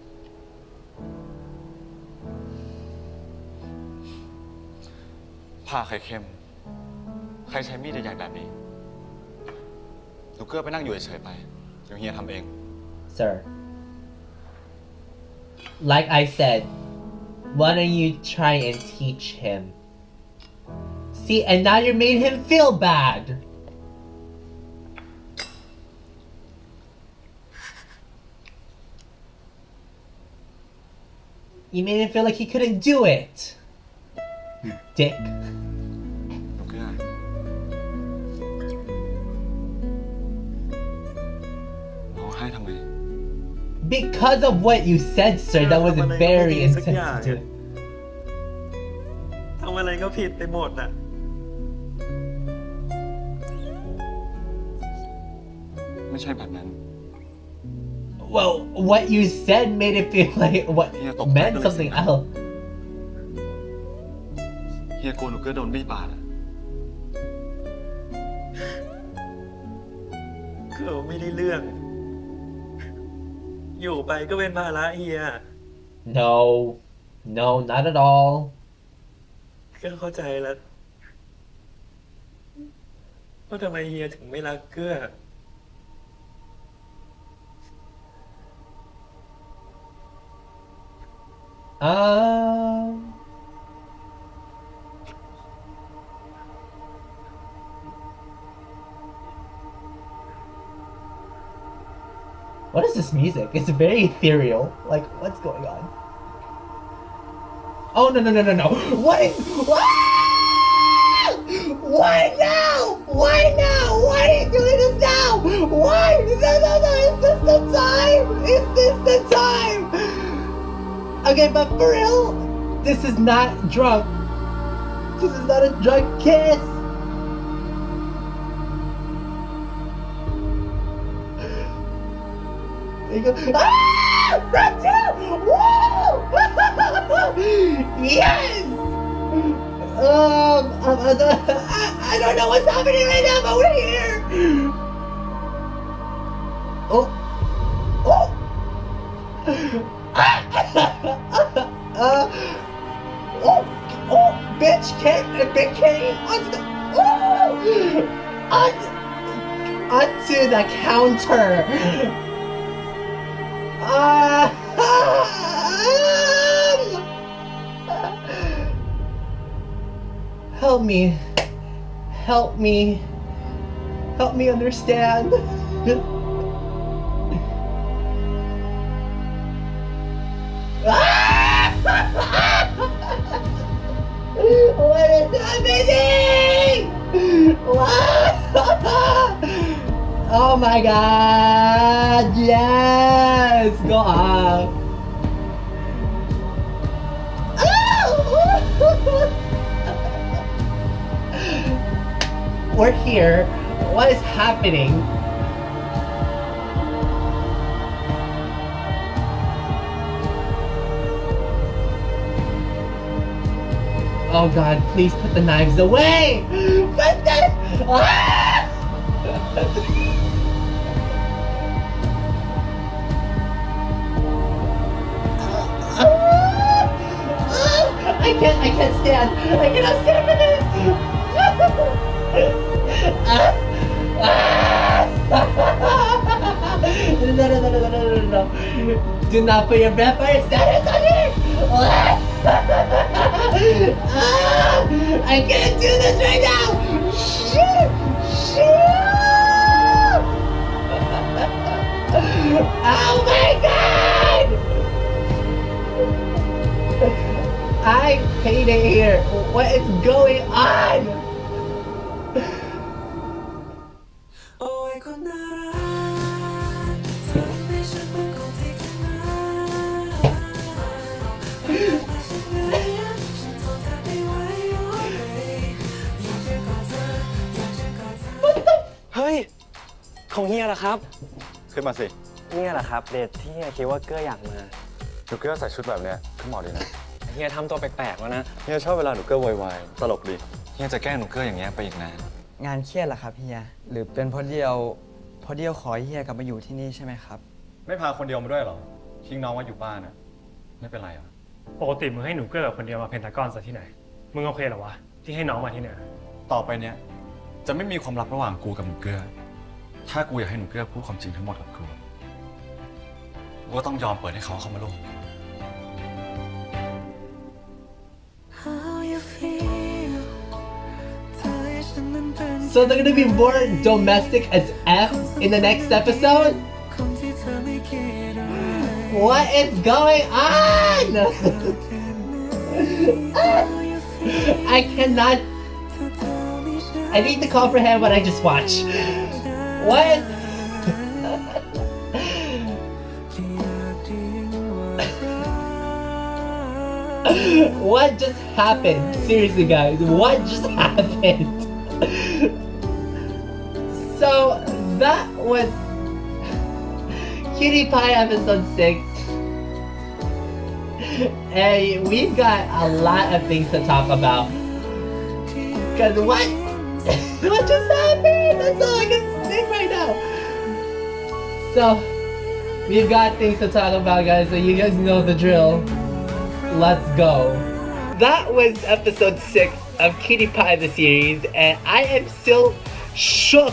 [SPEAKER 10] ผ่าไข่เค็ม ใครใช้มีดใหญ่ๆแบบนี้ หนูเกลือไปนั่งอยู่เฉยๆไป เดี๋ยวเฮียทำเอง
[SPEAKER 1] Sir. Like I said, why don't you try and teach him? See, and now you made him feel bad. You made him feel like he couldn't do it. You dick.
[SPEAKER 10] หนูเกลือ ร้องไห้ทำไม
[SPEAKER 1] Because of what you said, sir, that was very insensitive.
[SPEAKER 9] ทำอะไรก็ผิดไปหมดอ่ะ
[SPEAKER 10] ไม่ใช่แบบนั้น
[SPEAKER 1] Well, what you said made it feel like what meant something else.
[SPEAKER 10] เฮียกลัวหนูเกลือโดนมีดบาดอะ
[SPEAKER 9] ก็ไม่ได้เรื่อง อยู่ไปก็เป็นภาระเฮีย
[SPEAKER 1] No, no, not at all.
[SPEAKER 9] ก็เข้าใจแล้วว่าทำไมเฮียถึงไม่รักเกื้อ
[SPEAKER 1] What is this music? It's very ethereal. Like, what's going on? Oh, no, no, no, no, no. What is... Why now? Why now? Why are you doing this now? Why? No, no, no. Is this the time? Is this the time? Okay, but for real, this is not drunk. This is not a drunk kiss. There you go. Ah! Run two! Woo! Yes! I don't know what's happening right now, but we're here! Oh! Oh! Oh! Oh! Bitch came onto the... Oh! Onto the counter! Help me. Help me. Help me understand. What is happening? Oh my god. Yes. Go off. We're here. What is happening? Oh god, please put the knives away! Put the... Ah! I can't stand. I cannot stand for this. No. Do not put your vampire status on me. I can't do this right now. Shit. Oh my god. payday here. What is going on?
[SPEAKER 7] เฮ้ย ของเฮียเหรอครับ
[SPEAKER 10] ขึ้นมาสิ
[SPEAKER 7] เนี่ยแหละครับเดทที่เฮียคิดว่าเกื้ออยากมา
[SPEAKER 10] หนูเกื้อใส่ชุดแบบเนี้ยขึ้นเหมาะดีนะ
[SPEAKER 7] เฮียทำตัวแปลกๆแล้วนะ
[SPEAKER 10] เฮียชอบเวลาหนูเกื้อโวยวายตลกดี เฮียจะแกล้งหนูเกื้ออย่างเงี้ยไปอีกนาน
[SPEAKER 9] งานเครียดเหรอครับเฮีย หรือเป็นเพราะเดียวขอให้เฮียกลับมาอยู่ที่นี่ใช่ไหมครับ
[SPEAKER 10] ไม่พาคนเดียวมาด้วยเหรอ ทิ้งน้องไว้อยู่บ้านน่ะ ไม่เป็นไรอ่ะ
[SPEAKER 6] ปกติมึงให้หนูเกื้อกับคนเดียวมาเพนทากอนซะที่ไหน มึงโอเคเหรอวะ ที่ให้น้องมาที่เนี่ย
[SPEAKER 10] ต่อไปเนี้ยจะไม่มีความลับระหว่างกูกับหนูเกื้อ ถ้ากูอยากให้หนูเกื้อพูดความจริงทั้งหมดกับกูก็ต้องยอมเปิดให้เขาเข้ามาโลก
[SPEAKER 1] So they're gonna be more domestic as F in the next episode? What is going on? I cannot. I need to comprehend what I just watched. What? What just happened? Seriously, guys, what just happened? So that was Cutie Pie episode 6. And we've got a lot of things to talk about. Cause what? What just happened? That's all I can think right now. So we've got things to talk about, guys, so you guys know the drill. Let's go. That was episode 6 of Cutie Pie the series, and I am still shook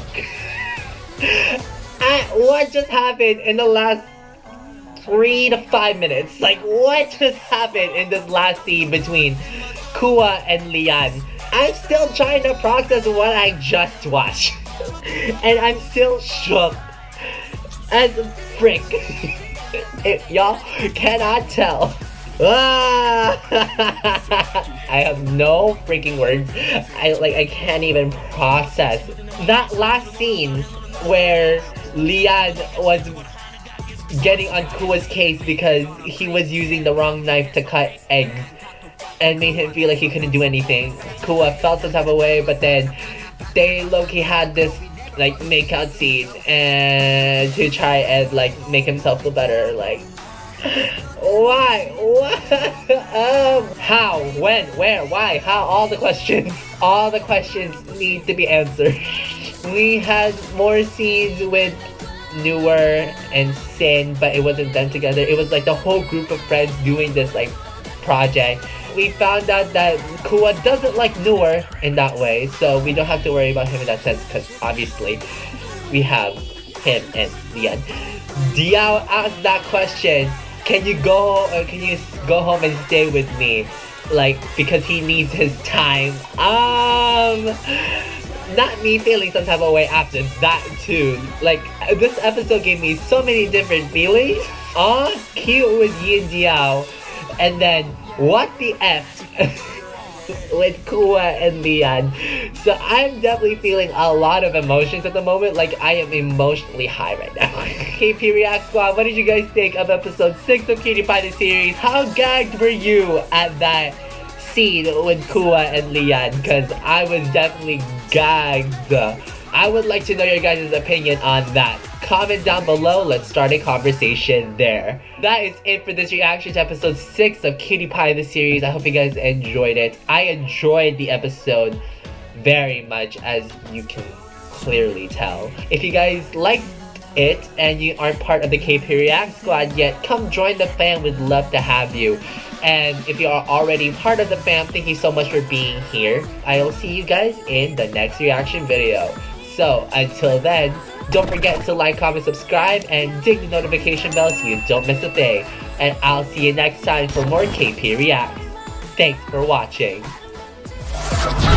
[SPEAKER 1] at what just happened in the last 3 to 5 minutes. Like, what just happened in this last scene between Kua and Lian? I'm still trying to process what I just watched. And I'm still shook as frick. If y'all cannot tell. I have no freaking words. I can't even process that last scene where Lian was getting on Kua's case because he was using the wrong knife to cut eggs and made him feel like he couldn't do anything. Kua felt some type of way, but then they low-key had this like make-out scene and to try and like make himself feel better. Like, why? What? How? When? Where? Why? How? All the questions. All the questions need to be answered. We had more scenes with Noor and Sin, but it wasn't them together. It was like the whole group of friends doing this like project. We found out that Kua doesn't like Noor in that way, so we don't have to worry about him in that sense because obviously we have him and Lian. Diao asked that question. Can you go home and stay with me? Like, because he needs his time. Not me feeling some type of way after that too. Like, this episode gave me so many different feelings. Cute with Yin Diao. And then, what the F with Kua and Lian. So I'm definitely feeling a lot of emotions at the moment. Like, I am emotionally high right now. KP React Squad, what did you guys think of episode 6 of Cutie Pie the series? How gagged were you at that scene with Kua and Lian? Because I was definitely gagged. I would like to know your guys' opinion on that. Comment down below, let's start a conversation there. That is it for this reaction to episode 6 of Cutie Pie the series. I hope you guys enjoyed it. I enjoyed the episode very much, as you can clearly tell. If you guys liked it and you aren't part of the KP React Squad yet, come join the fam, we'd love to have you. And if you are already part of the fam, thank you so much for being here. I will see you guys in the next reaction video. So until then, don't forget to like, comment, subscribe, and ding the notification bell so you don't miss a thing. And I'll see you next time for more KP Reacts. Thanks for watching.